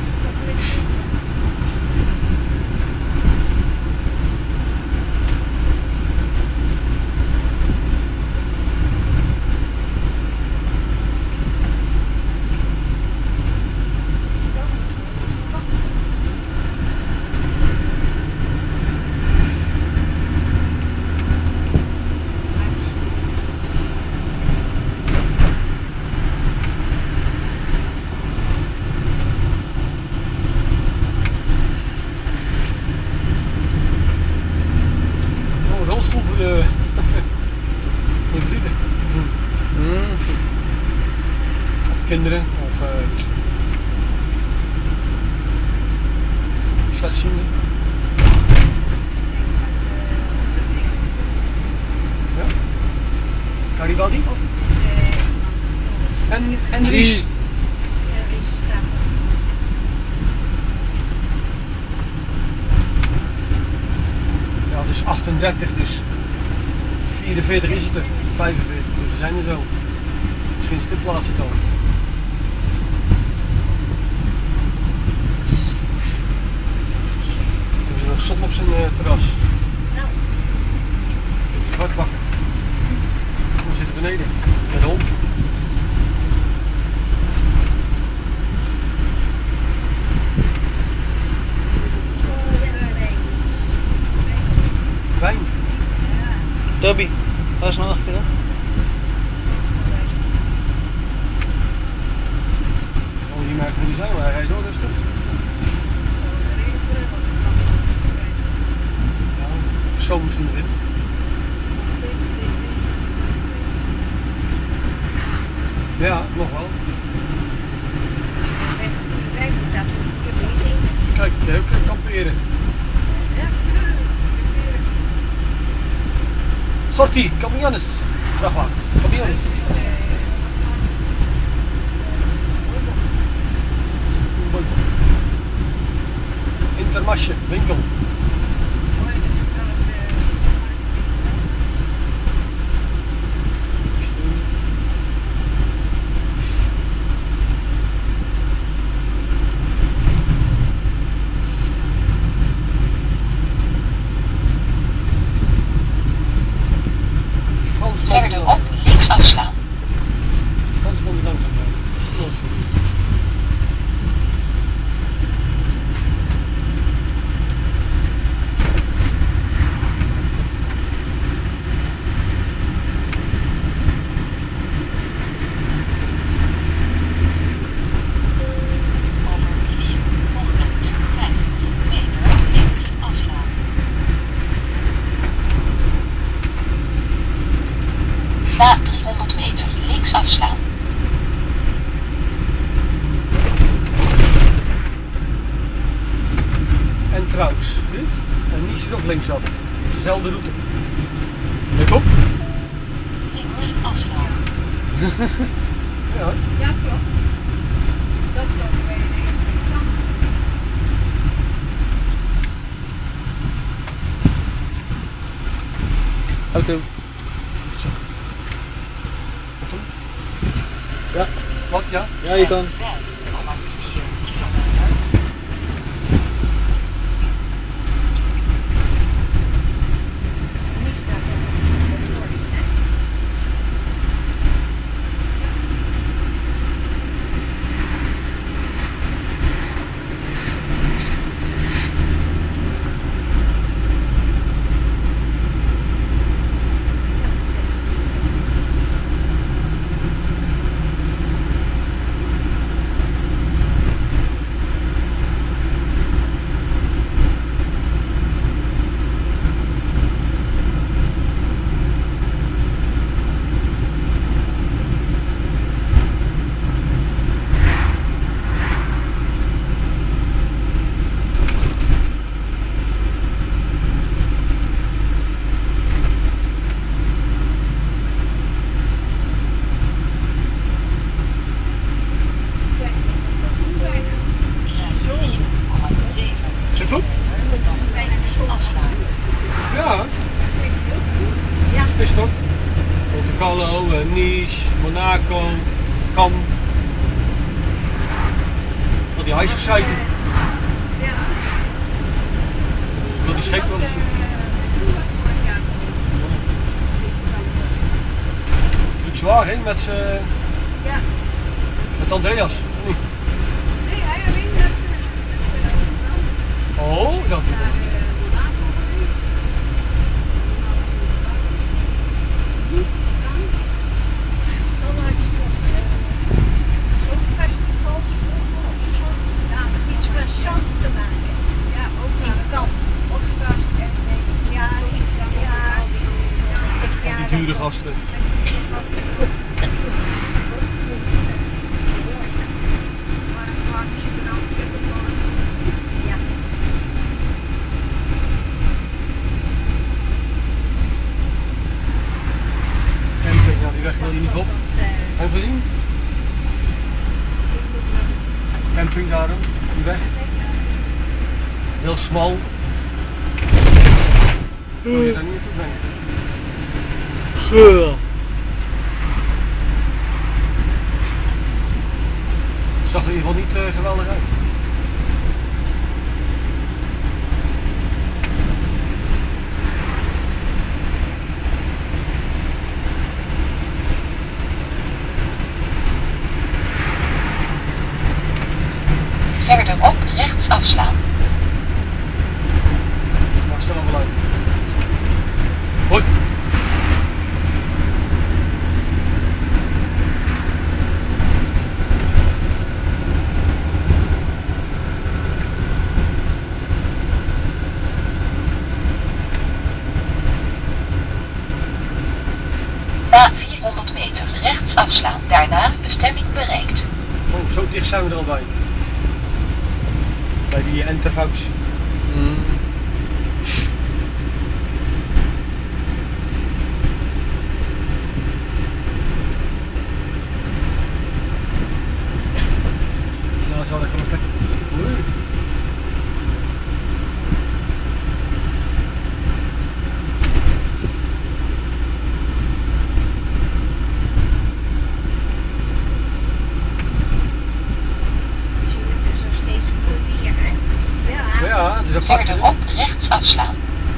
Kinderen of slechtzienden. Ja? Garibaldi? En Ries. Ja, het is 38, dus 44 is het er, 45, dus we zijn er zo. Misschien is dit plaatsje dan. Er is nog zon op zijn terras. Nou. Zwart bakken. We zitten beneden met de hond. Wijn. Dobby, ga eens naar achteren. Oh, hier merken we niet zijn, maar hij rijdt zo rustig. Ja, zo misschien erin. Ja, nog wel. Kijk, daar ook kamperen. Sortie, camiones. Vrachtwagens. Camiones. Intermasje, winkel. Verderop links afslaan. Frans moet langzaam rijden. Na 300 meter links afslaan. En trouwens, dit? En Nies is ook linksaf. Dezelfde route. Let op. Links afslaan. Ja. Ja, klopt. Dat is ook bij de eerste instantie. Auto. Zo. Wat dan? Ja. Wat, ja? Ja, je kan. Zit op? Bijna niet. Carlo, Nice, Monaco, Cannes. Al die ijsgezeiten. Ja. Ik wil die scheep wel eens zien. Toen was vorig jaar geweest. Doet zwaar hè, met Ja. Andreas. Nee. Nee, hij alleen dat Oh, dat. naar Monaco geweest. Dan had je toch zo'n festivals vroeger of zo. Ja, iets met zand te maken. Ja, ook in Cannes. Oscars en ja, iets Die dure gasten. Ja. Camping, nou die weg wil je niet op. Heb je gezien? Camping daarom, die weg. Heel smal. Wil je daar niet naartoe brengen? Het zag er in ieder geval niet geweldig uit. Verderop rechts afslaan. Maar stel hem wel uit. Hoi! Na 400 meter rechts afslaan. Daarna bestemming bereikt. Oh, zo dicht zijn we er al bij. Bij die entervouws. Nou, zal ik gewoon kijken. Zie je, het is nog steeds goed hier, hè? Ja. Ja, het is apart. Verderop rechts afslaan.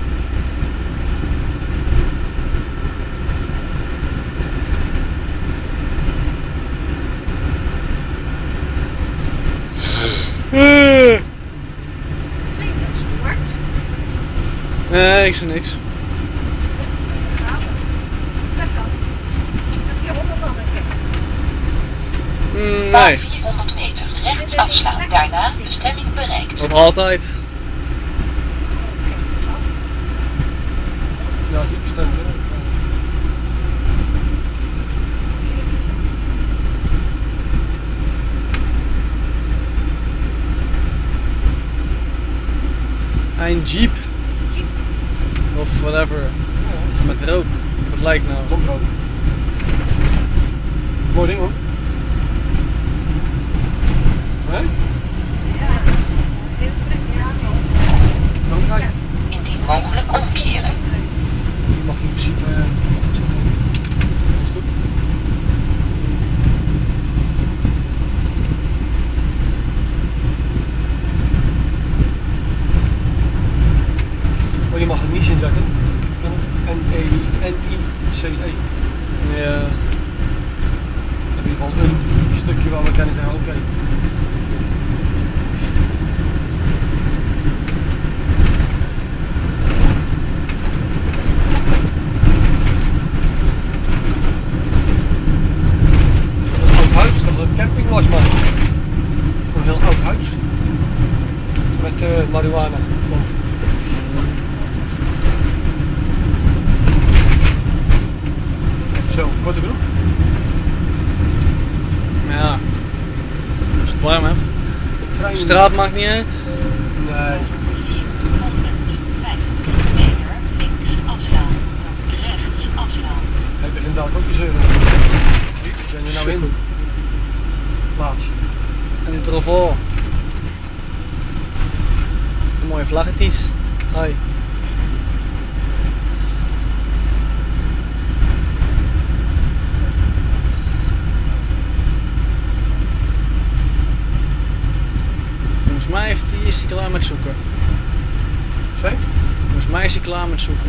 Zie je, dat is kort. Nee, ik zie niks. Dat kan. Heb je ondermannetje? Na Nee, 400 meter rechts afslaan. Daarna bestemming bereikt. dat altijd. Ja, dat is bestemd. Hè? Een jeep. Of whatever. Met rook. Of het lijkt nou. Komt ook. Mooi ding hoor. Nee? Ja. Heel fijn, ja. Zo kijk. Indien mogelijk omkeren. Je mag in principe. Is het goed? Oh, je mag het niet inzetten. N-E-N-I-C-E. Ja. In ieder geval een stukje waar we kunnen zeggen, oké. Dat is een oud huis, dat is een camping was, maar het is een heel oud huis. Met marihuana. Zo, korte broek. Ja. Als het warm hebt. Trein. Straat maakt niet uit. Nee. 450 meter links afslaan. Rechts afslaan. Hij begint daar ook te zeuren. Ben je nou in? Plaats. En het ervoor. Een mooie vlaggetjes. Hoi. mij is hij klaar met zoeken. Zeg? Volgens mij is hij klaar met zoeken.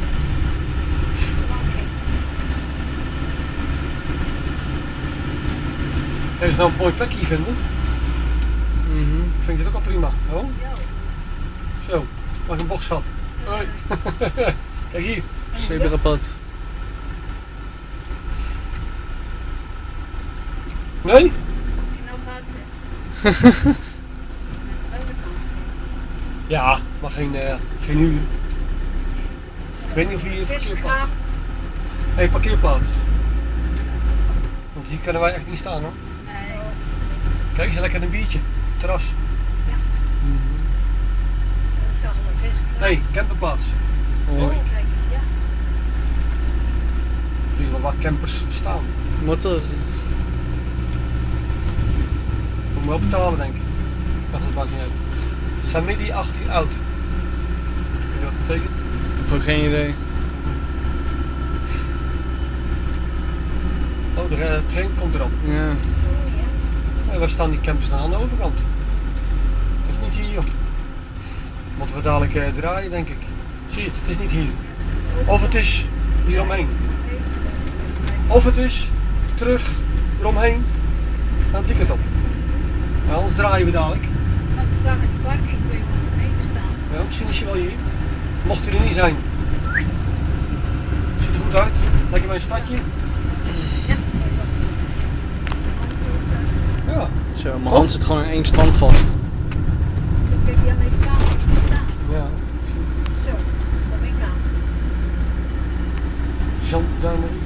Kun je nou een mooi plekje hier vinden? Vind je het ook al prima? Oh? Zo, mag een bocht gehad. Hoi. Kijk hier. Zebrapad. Nee? Nou gaat ze. Ja, maar geen huur. Ik weet niet of hier parkeerplaats. Nee, parkeerplaats. Want hier kunnen wij echt niet staan hoor. Nee. Kijk eens, lekker een biertje. Terras. Ik zag een viskraam. Nee, camperplaats. Oh. Kijk eens, ja. Zie je wel waar campers staan. Motor. Moet je wel betalen denk ik. Dat maakt niet uit. Samidi 18 oud. Weet je wat dat betekent? Ik heb ook geen idee. Oh, de trein komt erop. Ja. Ja, waar staan die campers dan aan de overkant? Dat is niet hier joh. Moeten we dadelijk draaien denk ik. Zie je het, het is niet hier. Of het is hier omheen. Of het is terug eromheen. Aan die kant op. Ja, anders draaien we dadelijk. Want we zagen die parking 200 meter staan. Ja, misschien is hij wel hier. Mocht hij er niet zijn. Ziet er goed uit. Lekker bij een stadje. Ja. Zo, mijn hand zit gewoon in één stand vast. Zo kun je die Amerikanen staan. Ja. Zo, dat ben ik aan. Gendarmerie.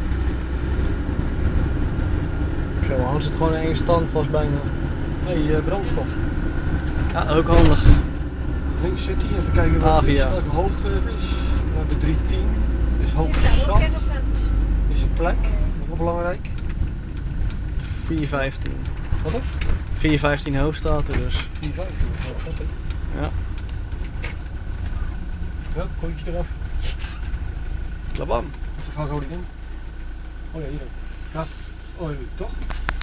Zo, mijn hand zit gewoon in één stand vast bijna. Nee, brandstof. Ja, ook handig. Links zit hij. Even kijken wat het is, Avia. welke hoogte het is. We hebben 310. Dus hoog Hier staan ook zand. caravans. Is een plek. Dat is wel belangrijk. 415. Wat is? 415 hoog staat er dus. 415. Hoog zand, hè? Ja. Ja, kontje eraf. Klabam. Dus we gaan zo in. Oh ja, hier. Gas. Oh, toch?